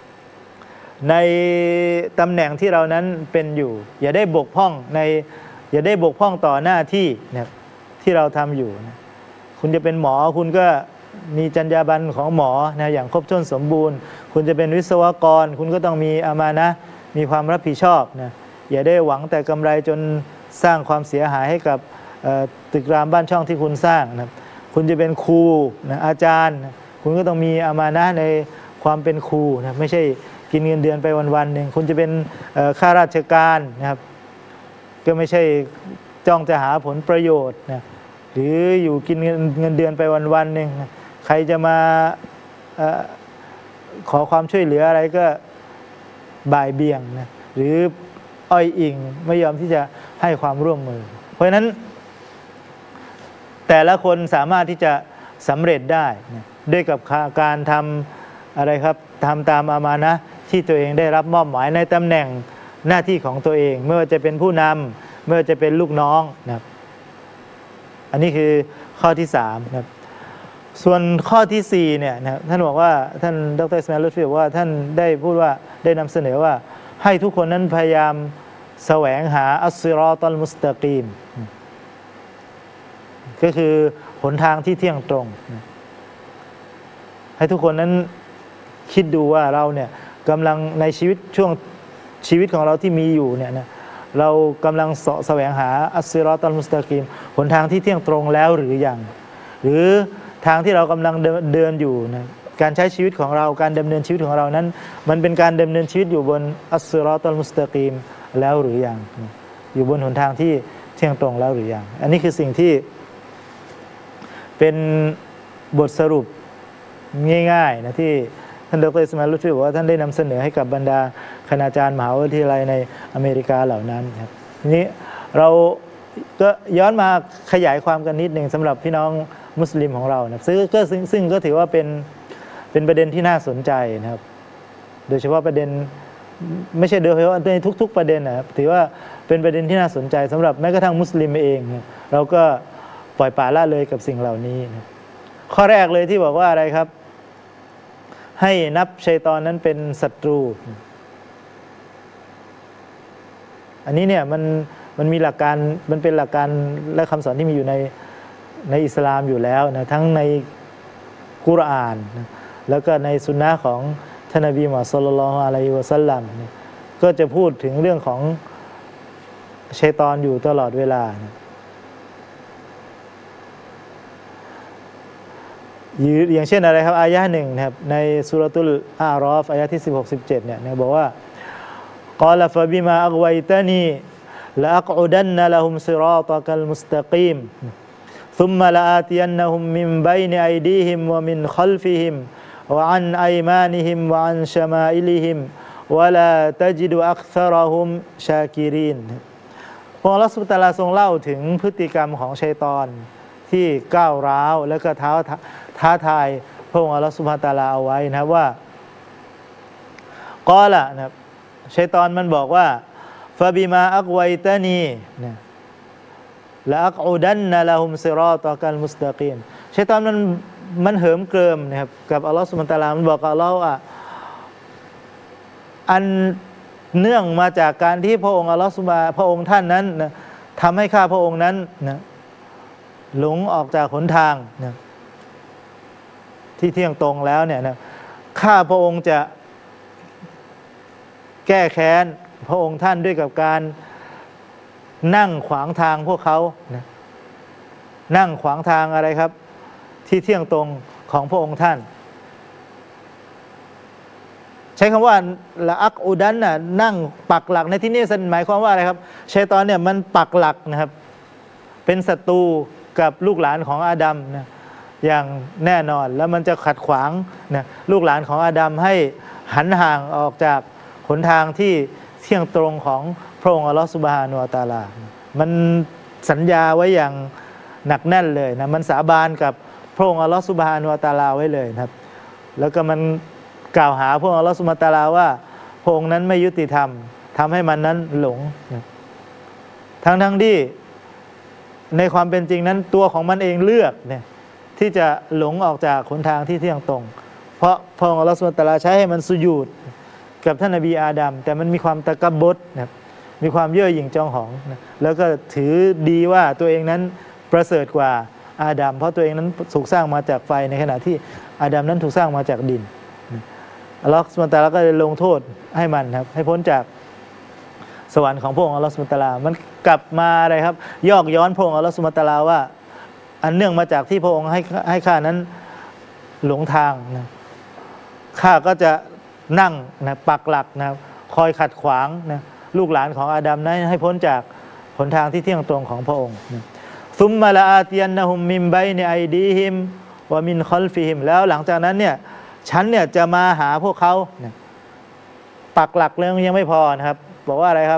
ในตำแหน่งที่เรานั้นเป็นอยู่อย่าได้บกพร่องในอย่าได้บกพร่องต่อหน้าที่นะครับที่เราทำอยู่นะคุณจะเป็นหมอคุณก็มีจรรยาบรรณของหมอนะอย่างครบถ้วนสมบูรณ์คุณจะเป็นวิศวกรคุณก็ต้องมีอามานะห์มีความรับผิดชอบนะอย่าได้หวังแต่กำไรจนสร้างความเสียหายให้กับตึกรามบ้านช่องที่คุณสร้างนะคุณจะเป็นครูนะอาจารย์นะคุณก็ต้องมีอามานะห์ในความเป็นครูนะไม่ใช่กินเงินเดือนไปวันๆหนึ่งคุณจะเป็นข้าราชการนะครับก็ไม่ใช่จ้องจะหาผลประโยชน์นะหรืออยู่กินเงินเงินเดือนไปวันๆหนึ่งนะใครจะมาเอ่อขอความช่วยเหลืออะไรก็บ่ายเบี่ยงนะหรืออ้อยอิงไม่ยอมที่จะให้ความร่วมมือเพราะฉะนั้นแต่ละคนสามารถที่จะสำเร็จได้นะด้วยกับการทำอะไรครับทำตามอามานะห์ที่ตัวเองได้รับมอบหมายในตำแหน่งหน้าที่ของตัวเองไม่ว่าจะเป็นผู้นำไม่ว่าจะเป็นลูกน้องนะครับอันนี้คือข้อที่สามนะครับส่วนข้อที่สี่เนี่ยนะท่านบอกว่าท่านดร.อิสมาอิล ลุตฟีบอกว่าท่านได้พูดว่าได้นำเสนอว่าให้ทุกคนนั้นพยายามแสวงหาอัสซิรอตัลมุสตะกีมก็คือหนทางที่เที่ยงตรงให้ทุกคนนั้นคิดดูว่าเราเนี่ยกำลังในชีวิตช่วงชีวิตของเราที่มีอยู่เนี่ยนะเรากำลังแสวงหาอัสซิรอตัลมุสตะกีมหนทางที่เที่ยงตรงแล้วหรือยังหรือทางที่เรากำลังเดินอยู่นะการใช้ชีวิตของเราการดำเนินชีวิตของเรานั้นมันเป็นการดำเนินชีวิตอยู่บนอัสซิรอตัลมุสตะกีมแล้วหรือยังอยู่บนหนทางที่เที่ยงตรงแล้วหรือยังอันนี้คือสิ่งที่เป็นบทสรุปง่ายๆนะที่ท่านดร.อิสมาอิล ลุตฟีบอกว่าท่านได้นำเสนอให้กับบรรดาคณาจารย์มหาวิทยาลัยในอเมริกาเหล่านั้นครับทีนี้เราก็ย้อนมาขยายความกันนิดหนึ่งสำหรับพี่น้องมุสลิมของเรานะซึ่งก็ซึ่งซึ่งก็ถือว่าเป็นเป็นประเด็นที่น่าสนใจนะครับโดยเฉพาะประเด็นไม่ใช่โดยเฉพาะในทุกๆประเด็นนะครับถือว่าเป็นประเด็นที่น่าสนใจสำหรับแม้กระทั่งมุสลิมเองเราก็ปล่อยปละละเลยกับสิ่งเหล่านี้นะข้อแรกเลยที่บอกว่าอะไรครับให้นับชัยฏอนนั้นเป็นศัตรูอันนี้เนี่ยมันมันมีหลักการมันเป็นหลักการและคำสอนที่มีอยู่ในในอิสลามอยู่แล้วนะทั้งในกุรอานนะแล้วก็ในสุนนะของท่านนบีมุฮัมมัดศ็อลลัลลอฮุอะลัยฮิวะซัลลัมก็จะพูดถึงเรื่องของชัยฏอนอยู่ตลอดเวลานะอย่างเช่นอะไรครับอายะห์หนึ่งนะครับในซูเราะตุลอาอรอฟอายะห์ที่สิบหก สิบเจ็ดเนี่ยบอกว่ากอลฟะบิมาอัฆวัยตะนีละอักอุดันนะละฮุมซิรอตะกัลมุสตะกีมซุมมะละอาติยันนะฮุมมินบัยนิอัยดีฮิมวะมินคัลฟิฮิมวะอันอัยมานิฮิมวะอันชะมาอิลิฮิมวะลาตะจิดุอักษรฮุมชาคิรีนพระอัลเลาะห์ซุบฮานะฮูวะตะอาลาทรงเล่าถึงพฤติกรรมของชัยฏอนที่ก้าวร้าวและก็ท้าท้าทายพระองค์อัลเลาะห์ซุบฮานะฮูวะตะอาลาเอาไว้นะว่ากอละนะครับชัยฏอนมันบอกว่าฟะบิมาอักวัยตะนีนะละอักอุดันนะละฮุมซิรอตะกัลมุสตะกีมชัยฏอนมันมันเหิมเกริมนะครับกับอัลเลาะห์ซุบฮานะฮูวะตะอาลามันบอกกับอัลเลาะห์ว่าอันเนื่องมาจากการที่พระองค์อัลเลาะห์ซุบฮานะฮูวะตะอาลาพระองค์ท่านนั้นนะทำให้ข้าพระองค์นั้นนะหลงออกจากหนทางนะที่เที่ยงตรงแล้วเนี่ยนะข้าพระองค์จะแก้แค้นพระองค์ท่านด้วยกับการนั่งขวางทางพวกเขานะนั่งขวางทางอะไรครับที่เที่ยงตรงของพระองค์ท่านใช้คำว่าละอักอุดันน่ะนั่งปักหลักในที่นี้หมายความว่าอะไรครับชัยฏอนเนี่ยมันปักหลักนะครับเป็นศัตรูกับลูกหลานของอาดัมนะอย่างแน่นอนแล้วมันจะขัดขวางนะลูกหลานของอาดัมให้หันห่างออกจากหนทางที่เที่ยงตรงของพระองค์อัลเลาะห์ซุบฮานะฮูวะตะอาลามันสัญญาไว้อย่างหนักแน่นเลยนะมันสาบานกับพระองค์อัลเลาะห์ซุบฮานะฮูวะตะอาลาไว้เลยนะครับแล้วก็มันกล่าวหาพระองค์อัลเลาะห์ซุบฮานะฮูวะตะอาลาว่าพระองค์นั้นไม่ยุติธรรมทำให้มันนั้นหลงทั้งทั้งที่ในความเป็นจริงนั้นตัวของมันเองเลือกเนี่ยที่จะหลงออกจากหนทางที่เที่ยงตรงเพราะพระองค์อัลเลาะห์ซุบฮานะฮูวะตะอาลาใช้ให้มันสุญูดกับท่านนบีอาดัมแต่มันมีความตะกับบรนะครับมีความเย่อหยิ่งจองหองนะแล้วก็ถือดีว่าตัวเองนั้นประเสริฐกว่าอาดัมเพราะตัวเองนั้นถูกสร้างมาจากไฟในขณะที่อาดัมนั้นถูกสร้างมาจากดินอัลลอฮฺซุบฮานะฮูวะตะอาลาก็เลยลงโทษให้มันครับให้พ้นจากสวรรค์ของพระองค์อัลลอฮฺซุบฮานะฮูวะตะอาลามันกลับมาอะไรครับยอกย้อนพระองค์อัลลอฮฺซุบฮานะฮูวะตะอาลาว่าอันเนื่องมาจากที่พระองค์ให้ให้ข้านั้นหลงทางนะข้าก็จะนั่งนะปักหลักนะคอยขัดขวางนะลูกหลานของอาดัมนั้นให้พ้นจากหนทางที่เที่ยงตรงของพระองค์ซุมมาลาอาติยันนะฮุมมิมไบในไอดีฮิมวะมินคอลฟิฮิมแล้วหลังจากนั้นเนี่ยฉันเนี่ยจะมาหาพวกเขาปักหลักเลยยังไม่พอนะครับบอกว่าอะไรครับ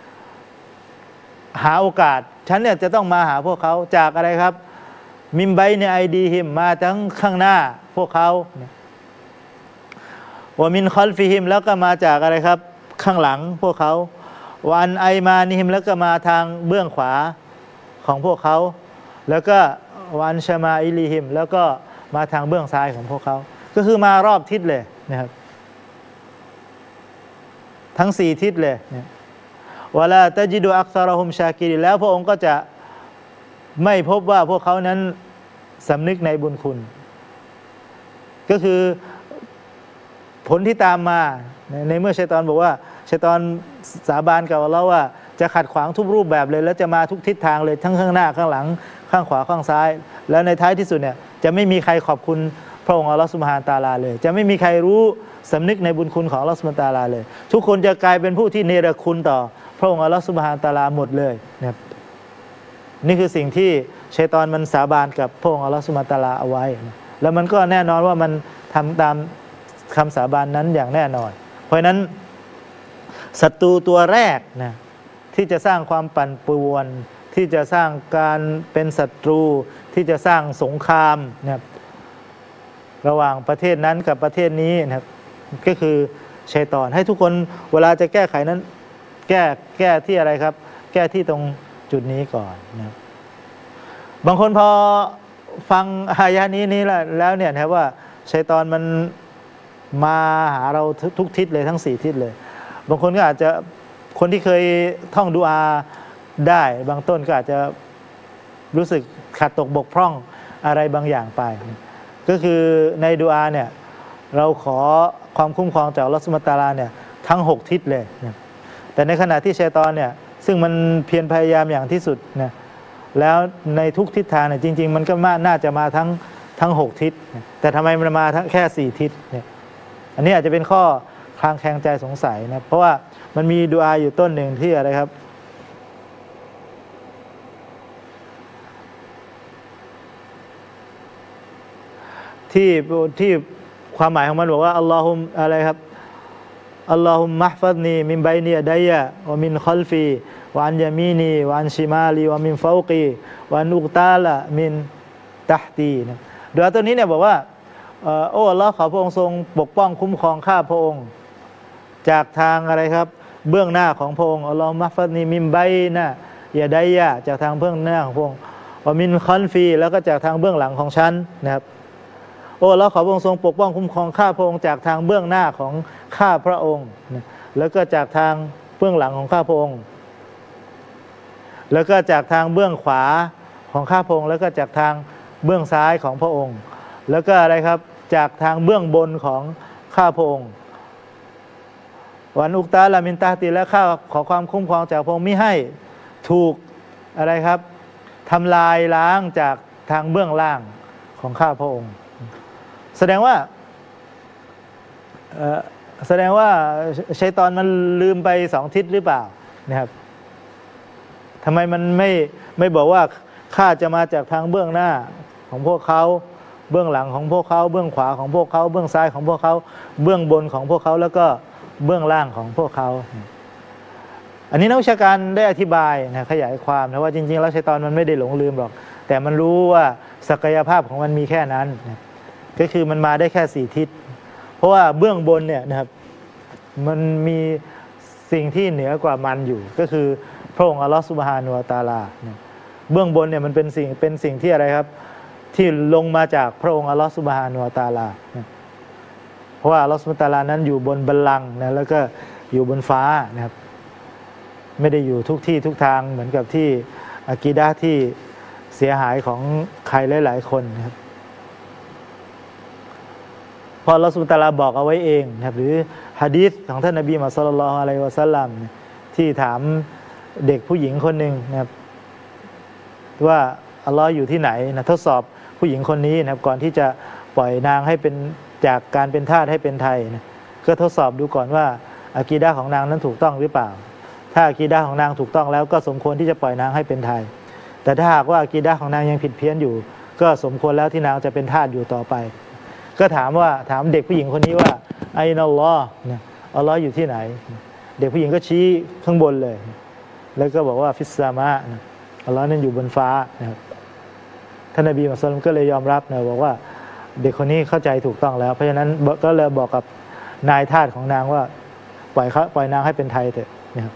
หาโอกาสฉันเนี่ยจะต้องมาหาพวกเขาจากอะไรครับมิมไบในไอดีฮิมมาทั้งข้างหน้าพวกเขาวะมินคอลฟิฮิมแล้วก็มาจากอะไรครับข้างหลังพวกเขาวันไอมานิฮิมแล้วก็มาทางเบื้องขวาของพวกเขาแล้วก็วันชมาอิลิฮิมแล้วก็มาทางเบื้องซ้ายของพวกเขาก็คือมารอบทิศเลยนะครับทั้งสี่ทิศเลยเนี่ยวะลาตะจิดุอักษรฮุมชาคิริแล้วพระองค์ก็จะไม่พบว่าพวกเขานั้นสำนึกในบุญคุณก็คือผลที่ตามมาในเมื่อชัยฏอนบอกว่าชัยฏอนสาบานกับอัลเลาะห์ว่าจะขัดขวางทุกรูปแบบเลยแล้วจะมาทุกทิศทางเลยทั้งข้างหน้าข้างหลังข้างขวาข้างซ้ายแล้วในท้ายที่สุดเนี่ยจะไม่มีใครขอบคุณพระองค์อัลเลาะห์ซุบฮานะฮูวะตะอาลาเลยจะไม่มีใครรู้สำนึกในบุญคุณของอัลเลาะห์ซุบฮานะฮูวะตะอาลาเลยทุกคนจะกลายเป็นผู้ที่เนรคุณต่อพระองค์อัลเลาะห์ซุบฮานะฮูวะตะอาลาหมดเลยนะครับนี่คือสิ่งที่ชัยฏอนมันสาบานกับพระองค์อัลเลาะห์ซุบฮานะฮูวะตะอาลาเอาไว้แล้วมันก็แน่นอนว่ามันทำตามคำสาบานนั้นอย่างแน่นอนเพราะฉะนั้นศัตรูตัวแรกนะที่จะสร้างความปั่นป่วนที่จะสร้างการเป็นศัตรูที่จะสร้างสงครามนะครับระหว่างประเทศนั้นกับประเทศนี้นะครับก็คือชัยฏอนให้ทุกคนเวลาจะแก้ไขนั้นแก้แก้ที่อะไรครับแก้ที่ตรงจุดนี้ก่อนนะครับบางคนพอฟังอายะนี้นี้แล้วเนี่ยนะครับว่าชัยฏอนมันมาหาเราทุกทิศเลยทั้งสี่ทิศเลยบางคนก็อาจจะคนที่เคยท่องดุอาได้บางต้นก็อาจจะรู้สึกขาดตกบกพร่องอะไรบางอย่างไปก็คือในดุอาเนี่ยเราขอความคุ้มครองจากอัลเลาะห์ซุบฮานะฮูวะตะอาลาเนี่ยทั้งหกทิศเลยนะแต่ในขณะที่ชัยฏอนเนี่ยซึ่งมันเพียรพยายามอย่างที่สุดนะแล้วในทุกทิศทางเนี่ยจริงๆมันก็น่าจะมาทั้งทั้งหกทิศนะแต่ทำไมมันมาทั้งแค่สี่ทิศเนี่ยอันนี้อาจจะเป็นข้อคลางแคลงใจสงสัยนะเพราะว่ามันมีดุอาอยู่ต้นหนึ่งที่อะไรครับที่ที่ความหมายของมันบอกว่าอัลลอฮุมอะไรครับอัลลอฮุมมะฮฟัซนีมินบัยนียะดัยยะวะมินคอลฟีวะอันยามีนีวะอันชิมาลีวะมินฟาวกีวะอันอุกตาละมินตะฮตีนะดุอาตัวนี้เนี่ยบอกว่าโอ้อัลลอฮ์ขอพระองค์ทรงปกป้องคุ้มครองข้าพระองค์จากทางอะไรครับเบื้องหน้าของพระองค์อัลลอฮ์มัฟฟัดนีมิมไบนะอย่าได้ยะจากทางเบื้องหน้าของพระองค์วะมินคอนฟีแล้วก็จากทางเบื้องหลังของฉันนะครับโอ้อัลลอฮ์ขอพระองค์ทรงปกป้องคุ้มครองข้าพระองค์จากทางเบื้องหน้าของข้าพระองค์แล้วก็จากทางเบื้องหลังของข้าพระองค์แล้วก็จากทางเบื้องขวาของข้าพระองค์แล้วก็จากทางเบื้องซ้ายของพระองค์แล้วก็อะไรครับจากทางเบื้องบนของข้าพระองค์วันอุกตาลามินตาตีและข้าขอความคุ้มครองจากพระองค์มิให้ถูกอะไรครับทำลายล้างจากทางเบื้องล่างของข้าพระองค์แสดงว่าแสดงว่าชัยฏอนมันลืมไปสองทิศหรือเปล่านะครับทำไมมันไม่ไม่บอกว่าข้าจะมาจากทางเบื้องหน้าของพวกเขาเบื้องหลังของพวกเขาเบื้องขวาของพวกเขาเบื้องซ้ายของพวกเขาเบื้องบนของพวกเขาแล้วก็เบื้องล่างของพวกเขาอันนี้นักวิชาการได้อธิบายนะขยายความนะว่าจริงๆแล้วชัยฏอนมันไม่ได้หลงลืมหรอกแต่มันรู้ว่าศักยภาพของมันมีแค่นั้นนะก็คือมันมาได้แค่สี่ทิศเพราะว่าเบื้องบนเนี่ยนะครับมันมีสิ่งที่เหนือกว่ามันอยู่ก็คือพระองค์อัลลอฮฺซุบฮานะฮูวะตะอาลาเบื้องบนเนี่ยมันเป็นสิ่งเป็นสิ่งที่อะไรครับที่ลงมาจากพระองค์อัลลอฮฺซุบฮานะฮูวะตะอาลาเพราะว่าอัลลอฮฺซุบฮานะฮูวะตะอาลานั้นอยู่บนบัลลังก์นะแล้วก็อยู่บนฟ้านะครับไม่ได้อยู่ทุกที่ทุกทางเหมือนกับที่อากีดะห์ที่เสียหายของใครหลายๆคนนะครับพออัลเลาะห์ซุบฮานะฮูวะตะอาลาบอกเอาไว้เองนะครับหรือหะดีษของท่านนบีมุฮัมมัดศ็อลลัลลอฮุอะลัยฮิวะซัลลัมที่ถามเด็กผู้หญิงคนหนึ่งนะครับว่าอัลลอฮ์อยู่ที่ไหนนะทดสอบผู้หญิงคนนี้นะครับก่อนที่จะปล่อยนางให้เป็นจากการเป็นทาสให้เป็นไทยนะก็ทดสอบดูก่อนว่าอากีดะห์ของนางนั้นถูกต้องหรือเปล่าถ้าอากีดะห์ของนางถูกต้องแล้วก็สมควรที่จะปล่อยนางให้เป็นไทยแต่ถ้าหากว่าอากีดะห์ของนางยังผิดเพี้ยนอยู่ก็สมควรแล้วที่นางจะเป็นทาสอยู่ต่อไปก็ถามว่าถามเด็กผู้หญิงคนนี้ว่าไอนัลลอฮ์เนี่ยอัลลอฮ์อยู่ที่ไหนเด็กผู้หญิงก็ชี้ข้างบนเลยแล้วก็บอกว่าฟิสซามะนะอัลลอฮ์นั้นอยู่บนฟ้านะครับท่านนบีมุฮัมมัดศ็อลลัลลอฮุอะลัยฮิวะซัลลัมก็เลยยอมรับนะบอกว่าเด็กคนนี้เข้าใจถูกต้องแล้วเพราะฉะนั้นก็เลยบอกกับนายทาสของนางว่าปล่อยเขาปล่อยนางให้เป็นไทยเถอะนะครับ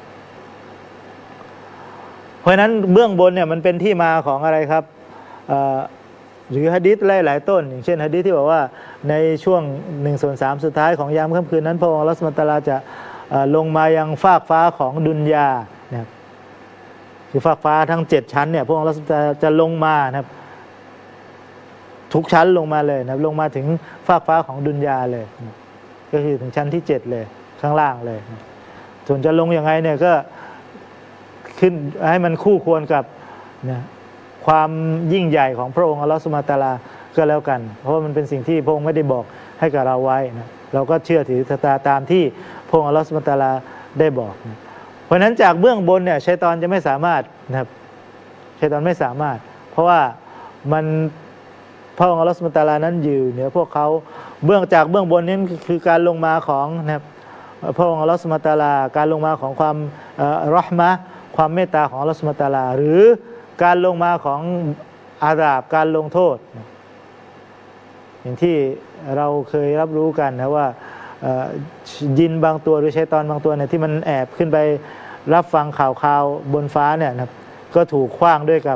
เพราะฉะนั้นเบื้องบนเนี่ยมันเป็นที่มาของอะไรครับหรือหะดีษหลายๆต้นอย่างเช่นหะดีษที่บอกว่าในช่วงหนึ่งส่วนสามสุดท้ายของยามค่ำคืนนั้นพระองค์อัลเลาะห์ซุบฮานะฮูวะตะอาลาจะลงมายังฟากฟ้าของดุนยานะครับคือฟากฟ้าทั้งเจ็ดชั้นเนี่ยพระองค์อัลเลาะห์ซุบฮานะฮูวะตะอาลาจะลงมานะครับทุกชั้นลงมาเลยนะครับลงมาถึงฟากฟ้าของดุนยาเลยนะก็คือถึงชั้นที่เจ็ดเลยข้างล่างเลยนะส่วนจะลงยังไงเนี่ยก็ขึ้นให้มันคู่ควรกับนะความยิ่งใหญ่ของพระองค์อัลเลาะห์ซุบฮานะฮูวะตะอาลาก็แล้วกันเพราะว่ามันเป็นสิ่งที่พระองค์ไม่ได้บอกให้กับเราไว้นะเราก็เชื่อถือตามที่พระองค์อัลเลาะห์ซุบฮานะฮูวะตะอาลาได้บอกนะเพราะฉะนั้นจากเบื้องบนเนี่ยชัยฏอนจะไม่สามารถนะครับชัยฏอนไม่สามารถเพราะว่ามันพระองค์อัลเลาะห์ซุบฮานะฮูวะตะอาลานั้นอยู่เหนือพวกเขาเบื้องจากเบื้องบนนี้คือการลงมาของนะครับพระองค์อัลเลาะห์ซุบฮานะฮูวะตะอาลาการลงมาของความเราะห์มะห์ความเมตตาของอัลเลาะห์ซุบฮานะฮูวะตะอาลาหรือการลงมาของอาซาบการลงโทษอย่างที่เราเคยรับรู้กันนะว่ายินบางตัวหรือชัยฏอนบางตัวเนี่ยที่มันแอบขึ้นไปรับฟังข่าวข่าวบนฟ้าเนี่ยนะก็ถูกขว้างด้วยกับ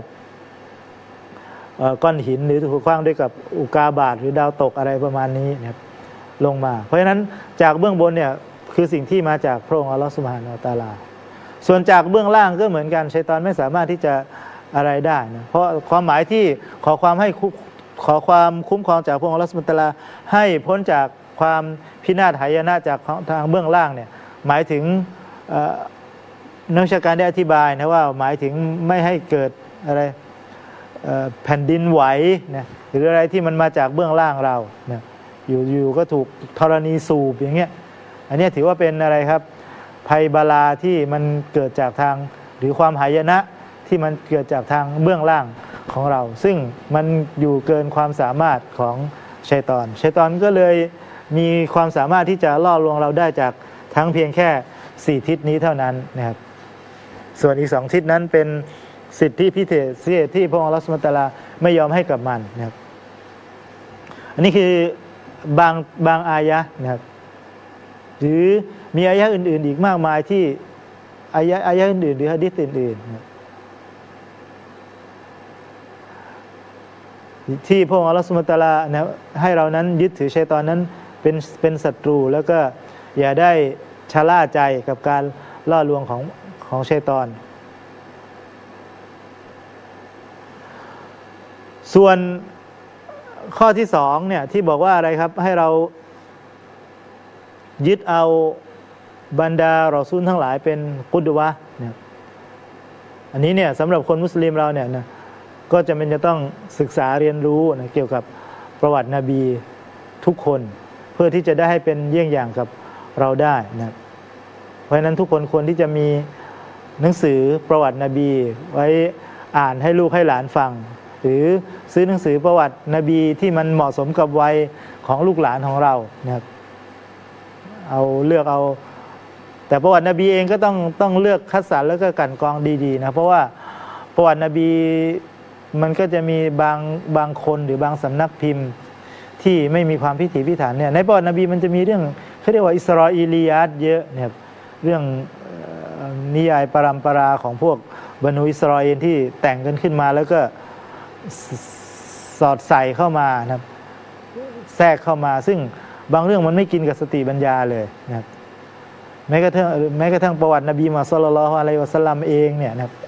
ก้อนหินหรือถูกขว้างด้วยกับอุกาบาตหรือดาวตกอะไรประมาณนี้นะครับลงมาเพราะฉะนั้นจากเบื้องบนเนี่ยคือสิ่งที่มาจากพระองค์อัลเลาะห์ซุบฮานะฮูวะตะอาลาส่วนจากเบื้องล่างก็เหมือนกันชัยฏอนไม่สามารถที่จะอะไรได้นะเพราะความหมายที่ขอความให้ขอความคุ้มครองจากพระองค์อัลเลาะห์ซุบฮานะฮูวะตะอาลาให้พ้นจากความพินาศหายนะจากทางเบื้องล่างเนี่ยหมายถึงนักวิชาการได้อธิบายนะว่าหมายถึงไม่ให้เกิดอะไรแผ่นดินไหวนะหรืออะไรที่มันมาจากเบื้องล่างเรานะอยู่ๆก็ถูกธรณีสูบอย่างเงี้ยอันนี้ถือว่าเป็นอะไรครับภัยบาลาที่มันเกิดจากทางหรือความหายนะที่มันเกิดจากทางเบื้องล่างของเราซึ่งมันอยู่เกินความสามารถของชัยฏอนชัยฏอนก็เลยมีความสามารถที่จะล่อลวงเราได้จากทั้งเพียงแค่สี่ทิศนี้เท่านั้นนะครับส่วนอีกสองทิศนั้นเป็นสิทธิพิเศษที่พระองค์อัลเลาะห์ซุบฮานะฮูวะตะอาลาไม่ยอมให้กับมันนะครับอันนี้คือบางบางอายะห์นะครับหรือมีอายะห์อื่นๆอีกมากมายที่อายะห์อายะห์อื่นๆหรือหะดีษอื่นๆนะที่พระองค์อัลเลาะห์ซุบฮานะฮูวะตะอาลานะให้เรานั้นยึดถือชัยฏอนนั้นเป็นเป็นศัตรูแล้วก็อย่าได้ชะล่าใจกับการล่อลวงของของชัยฏอนส่วนข้อที่สองเนี่ยที่บอกว่าอะไรครับให้เรายึดเอาบรรดารอซูลทั้งหลายเป็นกุดวะห์เนี่ยอันนี้เนี่ยสำหรับคนมุสลิมเราเนี่ยนะก็จะเป็นจะต้องศึกษาเรียนรู้นะเกี่ยวกับประวัตินบีทุกคนเพื่อที่จะได้ให้เป็นเยี่ยงอย่างกับเราได้นะเพราะฉะนั้นทุกคนควรที่จะมีหนังสือประวัตินบีไว้อ่านให้ลูกให้หลานฟังหรือซื้อหนังสือประวัตินบีที่มันเหมาะสมกับวัยของลูกหลานของเรานะครับเอาเลือกเอาแต่ประวัตินบีเองก็ต้องต้องเลือกคัดสรรแล้วก็กลั่นกรองดีๆนะเพราะว่าประวัตินบีมันก็จะมีบางบางคนหรือบางสำนักพิมพ์ที่ไม่มีความพิถีพิถันเนี่ยในประวัตินบีมันจะมีเรื่องเขาเรียกว่าอิสรออีลียัตเยอะเนี่ยเรื่องนิยายปรัมปราของพวกบรรดาอิสราเอลที่แต่งกันขึ้นมาแล้วก็สอดใส่เข้ามานะครับแทรกเข้ามาซึ่งบางเรื่องมันไม่กินกับสติปัญญาเลยนะครับแม้กระทั่งแม้กระทั่งประวัตินบีมุฮัมมัดศ็อลลัลลอฮุอะลัยฮิวะซัลลัมเองเนี่ยนะครับ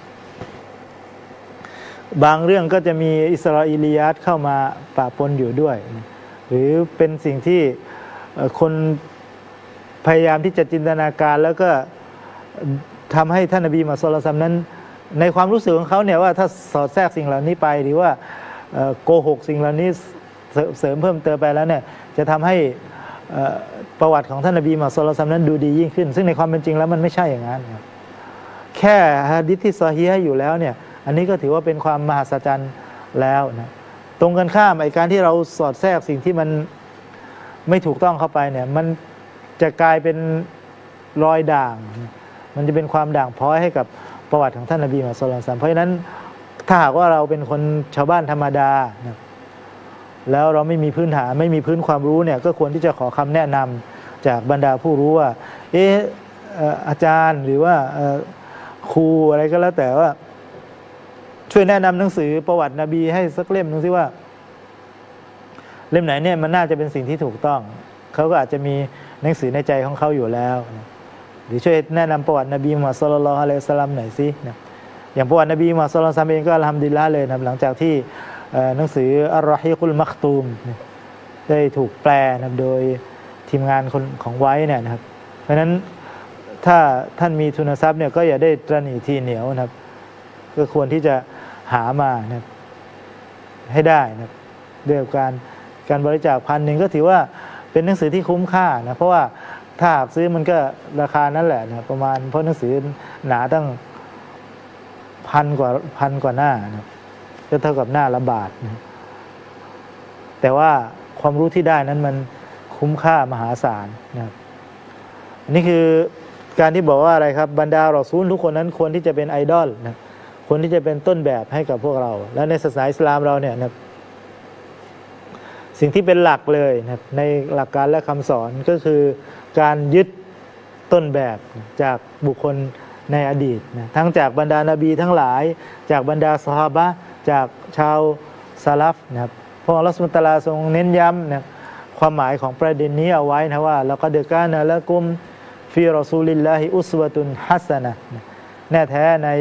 บางเรื่องก็จะมีอิสราเอลียาตเข้ามาปะปนอยู่ด้วยหรือเป็นสิ่งที่คนพยายามที่จะจินตนาการแล้วก็ทำให้ท่านนบีมุฮัมมัดศ็อลลัลลอฮุอะลัยฮิวะซัลลัมนั้นในความรู้สึกของเขาเนี่ยว่าถ้าสอดแทรกสิ่งเหล่านี้ไปหรือว่าโกหกสิ่งเหล่านี้เสริมเพิ่มเติมไปแล้วเนี่ยจะทำให้ประวัติของท่านนบีมุฮัมมัดศ็อลลัลลอฮุอะลัยฮิวะซัลลัมนั้นดูดียิ่งขึ้นซึ่งในความเป็นจริงแล้วมันไม่ใช่อย่างนั้นครับแค่หะดีษที่ซอฮีฮ์อยู่แล้วเนี่ยอันนี้ก็ถือว่าเป็นความมหัศจรรย์แล้วนะตรงกันข้ามไอ้การที่เราสอดแทรกสิ่งที่มันไม่ถูกต้องเข้าไปเนี่ยมันจะกลายเป็นรอยด่างมันจะเป็นความด่างพร้อยให้กับประวัติของท่านนบีมุฮัมมัดศ็อลลัลลอฮุอะลัยฮิวะซัลลัมเพราะฉะนั้นถ้าหากว่าเราเป็นคนชาวบ้านธรรมดานะแล้วเราไม่มีพื้นฐานไม่มีพื้นความรู้เนี่ยก็ควรที่จะขอคำแนะนำจากบรรดาผู้รู้ว่าเอออาจารย์หรือว่าครูอะไรก็แล้วแต่ว่าช่วยแนะนำหนังสือประวัตินบีให้สักเล่มนึงสิว่าเล่มไหนเนี่ยมันน่าจะเป็นสิ่งที่ถูกต้องเขาก็อาจจะมีหนังสือในใจของเขาอยู่แล้วหรือช่วยแนะนำประวัตินบีมุฮัมมัดศ็อลลัลลอฮุอะลัยฮิวะซัลลัมหน่อยสินะอย่างประวัตินบีมุฮัมมัดศ็อลลัลลอฮุอะลัยฮิวะซัลลัมเองก็อัลฮัมดุลิลละห์เลยนะหลังจากที่หนังสืออัรรอฮีกุลมักตูมได้ถูกแปลนะโดยทีมงานคนของไว้เนี่ยนะครับเพราะฉะนั้นถ้าท่านมีทุนทรัพย์เนี่ยก็อย่าได้ตระหนี่ทีเหนียวนะครับก็ควรที่จะหามานะให้ได้นะด้วยการการบริจาคพันหนึ่งก็ถือว่าเป็นหนังสือที่คุ้มค่านะเพราะว่าถ้าหากซื้อมันก็ราคานั้นแหละนะประมาณเพราะหนังสือหนาตั้งพันกว่าพันกว่าหน้านะก็เท่ากับหน้าละบาทนะแต่ว่าความรู้ที่ได้นั้นมันคุ้มค่ามหาศาลนะครับนี่คือการที่บอกว่าอะไรครับบรรดารอซูลทุกคนนั้นควรที่จะเป็นไอดอลนะควรที่จะเป็นต้นแบบให้กับพวกเราและในศาสนาอิสลามเราเนี่ยนะสิ่งที่เป็นหลักเลยนะในหลักการและคำสอนก็คือการยึดต้นแบบจากบุคคลในอดีตนะทั้งจากบรรดานบีทั้งหลายจากบรรดาซอฮาบะห์จากชาวซะลัฟนะครับพระอัลเลาะห์ซุบฮานะฮูวะตะอาลาทรงเน้นย้ำนะความหมายของประเด็นนี้เอาไว้นะว่าละกอดกานะละกุมฟีรอซูลิลลาฮิอุสวะตุนฮัสซะนะห์แน่แท้ใน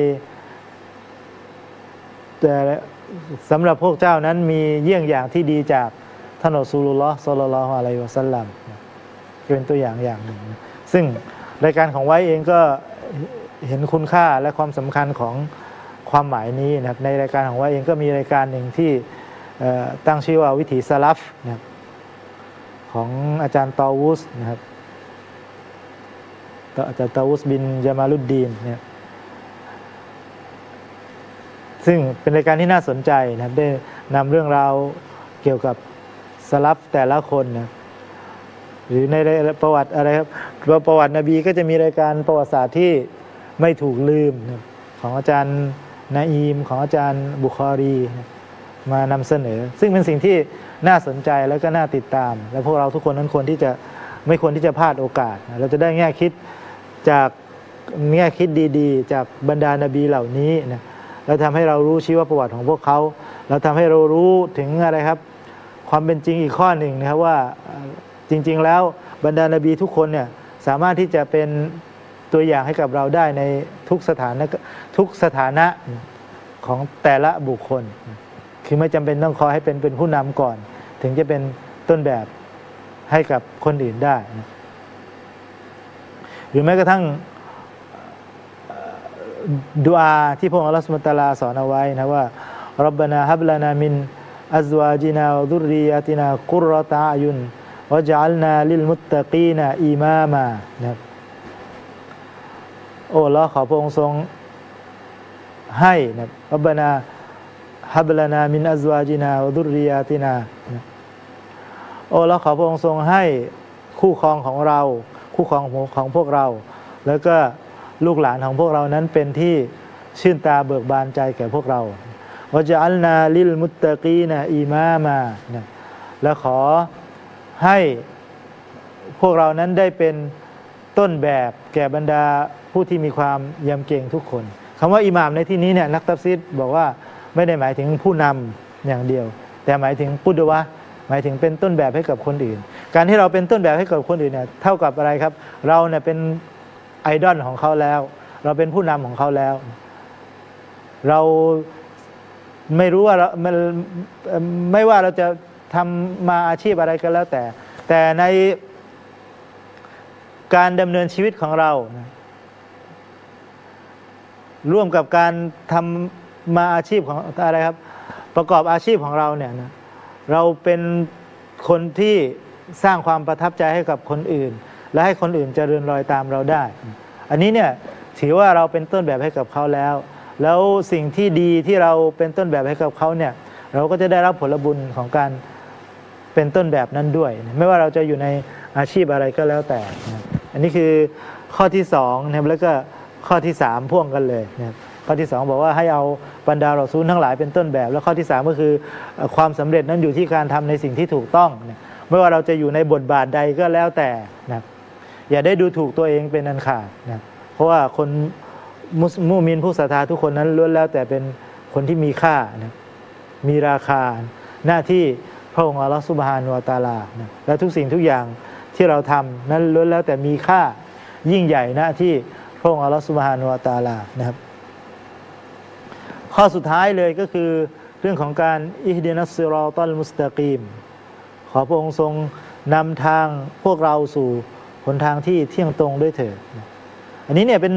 แต่สำหรับพวกเจ้านั้นมีเยี่ยงอย่างที่ดีจากท่านรอซูลุลลอฮ์ศ็อลลัลลอฮุอะลัยฮิวะซัลลัมเป็นตัวอย่างอย่างหนึ่งซึ่งรายการของไว้เองก็เห็นคุณค่าและความสำคัญของความหมายนี้นะครับในรายการของไว้เองก็มีรายการหนึ่งที่ตั้งชื่อว่าวิถีสลัฟนะครับของอาจารย์ตอวุสนะครับอาจารย์ตอวุสบินญะมาลุดดีนเนี่ยซึ่งเป็นรายการที่น่าสนใจนะครับได้นำเรื่องราวเกี่ยวกับสลัฟแต่ละคนนะหรือในประวัติอะไรครับประวัตินบีก็จะมีรายการประวัติศาสตร์ที่ไม่ถูกลืมนะของอาจารย์นาอีมของอาจารย์บุคอรีนะมานำเสนอซึ่งเป็นสิ่งที่น่าสนใจแล้วก็น่าติดตามและพวกเราทุกคนนั้นควรที่จะไม่ควรที่จะพลาดโอกาสนะเราจะได้แง่คิดจากแง่คิดดีๆจากบรรดานบีเหล่านี้นะแล้วทำให้เรารู้ชีวประวัติของพวกเขาแล้วทำให้เรารู้ถึงอะไรครับความเป็นจริงอีกข้อหนึ่งนะครับว่าจริงๆแล้วบรรดานบีทุกคนเนี่ยสามารถที่จะเป็นตัวอย่างให้กับเราได้ในทุกสถานะทุกสถานะของแต่ละบุคคลคือไม่จำเป็นต้องคอยให้เป็นเป็นผู้นำก่อนถึงจะเป็นต้นแบบให้กับคนอื่นได้นะหรือแม้กระทั่งดุอาที่พระองค์อัลเลาะห์ซุบฮานะฮูวะตะอาลาสอนเอาไว้นะว่าร็อบบานาฮับลานามินอัซวาจินาวะซุรริยะตินากุรเราะตะอ์ยุนวะญะอัลนาลิลมุตตะกีนอิมามานะครับโอ้อัลเลาะห์ขอพระองค์ทรงให้นะร็อบบานาฮับลานามินอัซวาจินาวะซุรริยะตินาโอ้อัลเลาะห์ขอพระองค์ทรงให้คู่ครองของเราคู่ครองของพวกเราแล้วก็ลูกหลานของพวกเรานั้นเป็นที่ชื่นตาเบิกบานใจแก่พวกเราวะญะอัลนาลิลมุตตะกีนอิมามานะและขอให้พวกเรานั้นได้เป็นต้นแบบแก่บรรดาผู้ที่มีความยำเกรงทุกคนคำว่าอิหม่ามในที่นี้เนี่ยนักตัฟซีรบอกว่าไม่ได้หมายถึงผู้นำอย่างเดียวแต่หมายถึงกุดวะห์หมายถึงเป็นต้นแบบให้กับคนอื่นการที่เราเป็นต้นแบบให้กับคนอื่นเนี่ยเท่ากับอะไรครับเราเนี่ยเป็นไอดอลของเขาแล้วเราเป็นผู้นำของเขาแล้วเราไม่รู้ว่าเราไม่ไม่ว่าเราจะทำมาอาชีพอะไรก็แล้วแต่แต่ในการดำเนินชีวิตของเราร่วมกับการทำมาอาชีพของอะไรครับประกอบอาชีพของเราเนี่ยนะเราเป็นคนที่สร้างความประทับใจให้กับคนอื่นและให้คนอื่นเจริญรอยตามเราได้อันนี้เนี่ยถือว่าเราเป็นต้นแบบให้กับเขาแล้วแล้วสิ่งที่ดีที่เราเป็นต้นแบบให้กับเขาเนี่ยเราก็จะได้รับผลบุญของการเป็นต้นแบบนั้นด้วยไม่ว่าเราจะอยู่ในอาชีพอะไรก็แล้วแต่นะอันนี้คือข้อที่สองนะครับแล้วก็ข้อที่สามพ่วงกันเลยนะครับข้อที่สองบอกว่าให้เอาบรรดารอซูลทั้งหลายเป็นต้นแบบแล้วข้อที่สามก็คือความสำเร็จนั้นอยู่ที่การทำในสิ่งที่ถูกต้องนะไม่ว่าเราจะอยู่ในบทบาทใดก็แล้วแต่นะอย่าได้ดูถูกตัวเองเป็นอันขาดนะเพราะว่าคนมุมินผู้ศรัทธาทุกคนนั้นล้วนแล้วแต่เป็นคนที่มีค่านะมีราคาหน้าที่พระองค์อัลลอฮฺซุบฮานะฮูวะตะอาลานะและทุกสิ่งทุกอย่างที่เราทำนั้นล้วนแล้วแต่มีค่ายิ่งใหญ่หน้าที่พระองค์อัลลอฮฺซุบฮานะฮูวะตะอาลานะครับข้อสุดท้ายเลยก็คือเรื่องของการอิฮดินัสซิรอตัลมุสตะกีมขอพระองค์ทรงนำทางพวกเราสู่หนทางที่เที่ยงตรงด้วยเถิดอันนี้เนี่ยเป็น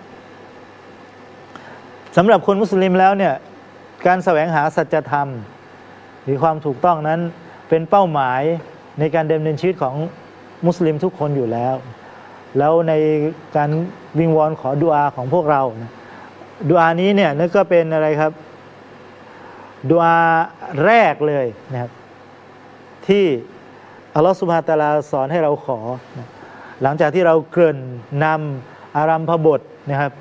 สำหรับคนมุสลิมแล้วเนี่ยการแสวงหาสัจธรรมหรือความถูกต้องนั้นเป็นเป้าหมายในการดำเนินชีวิตของมุสลิมทุกคนอยู่แล้วแล้วในการวิงวอนขอดุอาของพวกเราดุอานี้เนี่ยนั่นก็เป็นอะไรครับดุอาแรกเลยนะครับที่อัลลอฮฺซุบฮานะฮูวะตะอาลาสอนให้เราขอหลังจากที่เราเกริ่นนำอารัมภบทนะครับ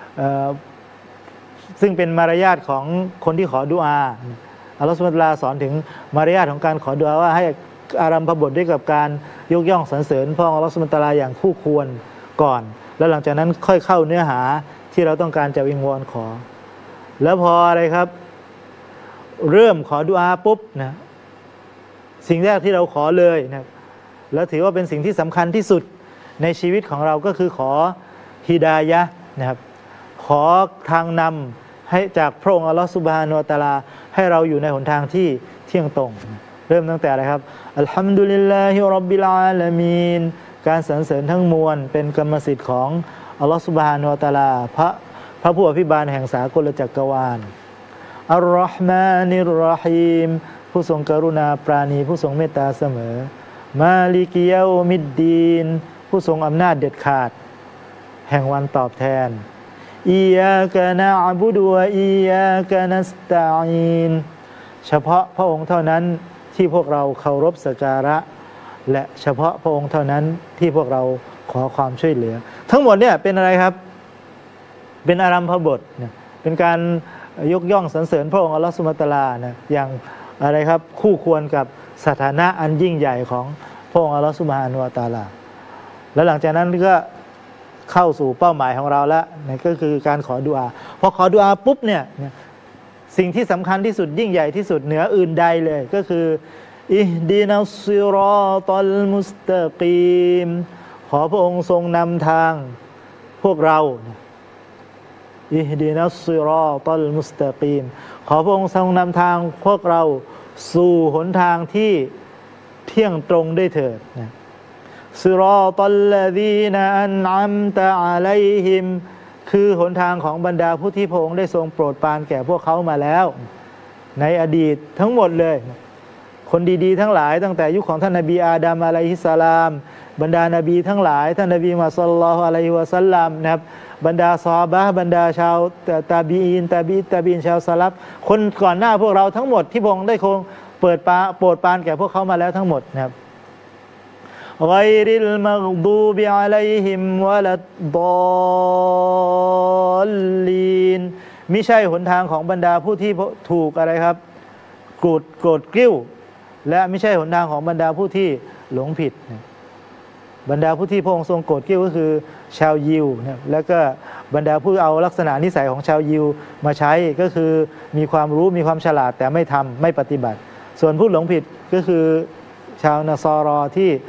ซึ่งเป็นมารยาทของคนที่ขอดุอาอัลลอฮฺซุบฮานะฮูวะตะอาลาสอนถึงมารยาทของการขอดุอาว่าให้อารัมภบทด้วยกับการยกย่องสรรเสริญพระองค์อัลลอฮฺซุบฮานะฮูวะตะอาลาอย่างคู่ควรก่อนแล้วหลังจากนั้นค่อยเข้าเนื้อหาที่เราต้องการจะวิงวอนขอแล้วพออะไรครับเริ่มขอดุอาปุ๊บนะสิ่งแรกที่เราขอเลยนะแล้วถือว่าเป็นสิ่งที่สำคัญที่สุดในชีวิตของเราก็คือขอฮิดายะห์นะครับขอทางนำให้จากพระองค์อัลลอฮฺซุบฮานะฮูวะตะอาลาให้เราอยู่ในหนทางที่เที่ยงตรงเริ่มตั้งแต่อะไรครับอัลฮัมดุลิลลาฮิร็อบบิลอาลามีนการสรรเสริญทั้งมวลเป็นกรรมสิทธิ์ของอัลลอฮฺซุบฮานะฮูวะตะอาลาพระพระผู้อภิบาลแห่งสากลจักรวาลอัรเราะห์มานิรเราะฮีมผู้ทรงกรุณาปราณีผู้ทรงเมตตาเสมอมาลิกิยอมิดดีนผู้ทรงอำนาจเด็ดขาดแห่งวันตอบแทนอียากะนะอ์บุดุวะอียากะนัสตะอีนเฉพาะพระองค์เท่านั้นที่พวกเราเคารพสักการะและเฉพาะพระองค์เท่านั้นที่พวกเราขอความช่วยเหลือทั้งหมดเนี่ยเป็นอะไรครับเป็นอารัมภบทเนี่ยเป็นการยกย่องสรรเสริญพระองค์อัลลอฮฺซุบฮานะฮูวะตะอาลานะอย่างอะไรครับคู่ควรกับสถานะอันยิ่งใหญ่ของพระองค์อัลลอฮฺซุบฮานะฮูวะตะอาลาแล้วหลังจากนั้นก็เข้าสู่เป้าหมายของเราแล้วนั่นก็คือการขอดุอาพอขอดุอาปุ๊บเนี่ยสิ่งที่สำคัญที่สุดยิ่งใหญ่ที่สุดเหนืออื่นใดเลยก็คืออิฮดินัสซิรอตัลมุสตะกีมขอพระองค์ทรงนำทางพวกเราอิฮดินัสซิรอตัลมุสตะกีมขอพระองค์ทรงนำทางพวกเราสู่หนทางที่เที่ยงตรงด้วยเถิดนะซิรอตัลลซีนอันอัมตะอะลัยฮิมคือหนทางของบรรดาผู้ที่พระองค์ได้ทรงโปรดปรานแก่พวกเขามาแล้วในอดีตทั้งหมดเลยคนดีๆทั้งหลายตั้งแต่ยุคของท่านนบีอาดัมอะลัยฮิสสลามบรรดานบีทั้งหลายท่านนบีมุฮัมมัดศ็อลลัลลอฮุอะลัยฮิวะซัลลัมนะครับบรรดาซอฮาบะห์บรรดาชาวตาบีนตาบีตาบีนชาวสลัฟคนก่อนหน้าพวกเราทั้งหมดที่พระองค์ได้คงเปิดปาโปรดปรานแก่พวกเขามาแล้วทั้งหมดนะครับฆอยริลมัฆดูบิอะลัยฮิมวะลัดฎอลลีนมิใช่หนทางของบรรดาผู้ที่ถูกอะไรครับโกรธโกรธกริ้วและไม่ใช่หนทางของบรรดาผู้ที่หลงผิดบรรดาผู้ที่พระองค์ทรงโกรธกริ้วก็คือชาวยิวนะแล้วก็บรรดาผู้เอาลักษณะนิสัยของชาวยิวมาใช้ก็คือมีความรู้มีความฉลาดแต่ไม่ทำไม่ปฏิบัติส่วนผู้หลงผิดก็คือชาวนสรอที่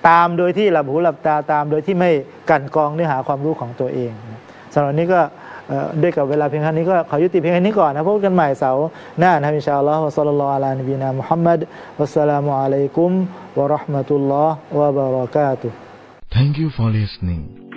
ตามโดยที่หลับหูหลับตาตามโดยที่ไม่กั่นกรองเนื้อหาความรู้ของตัวเองสำหรับนี้ก็ด้วยกับเวลาเพียงเท่านี้ก็ขอยุติเพียงแค่นี้ก่อนนะพบกันใหม่เสาร์หน้านะอินชาอัลลอฮฺวะศ็อลลัลลอฮุอะลานบีนามุฮัมมัดวัสสลามุอะลัยกุมวะเราะห์มะตุลลอฮ์วะบะเราะกาตุฮ์ Thank you for listening.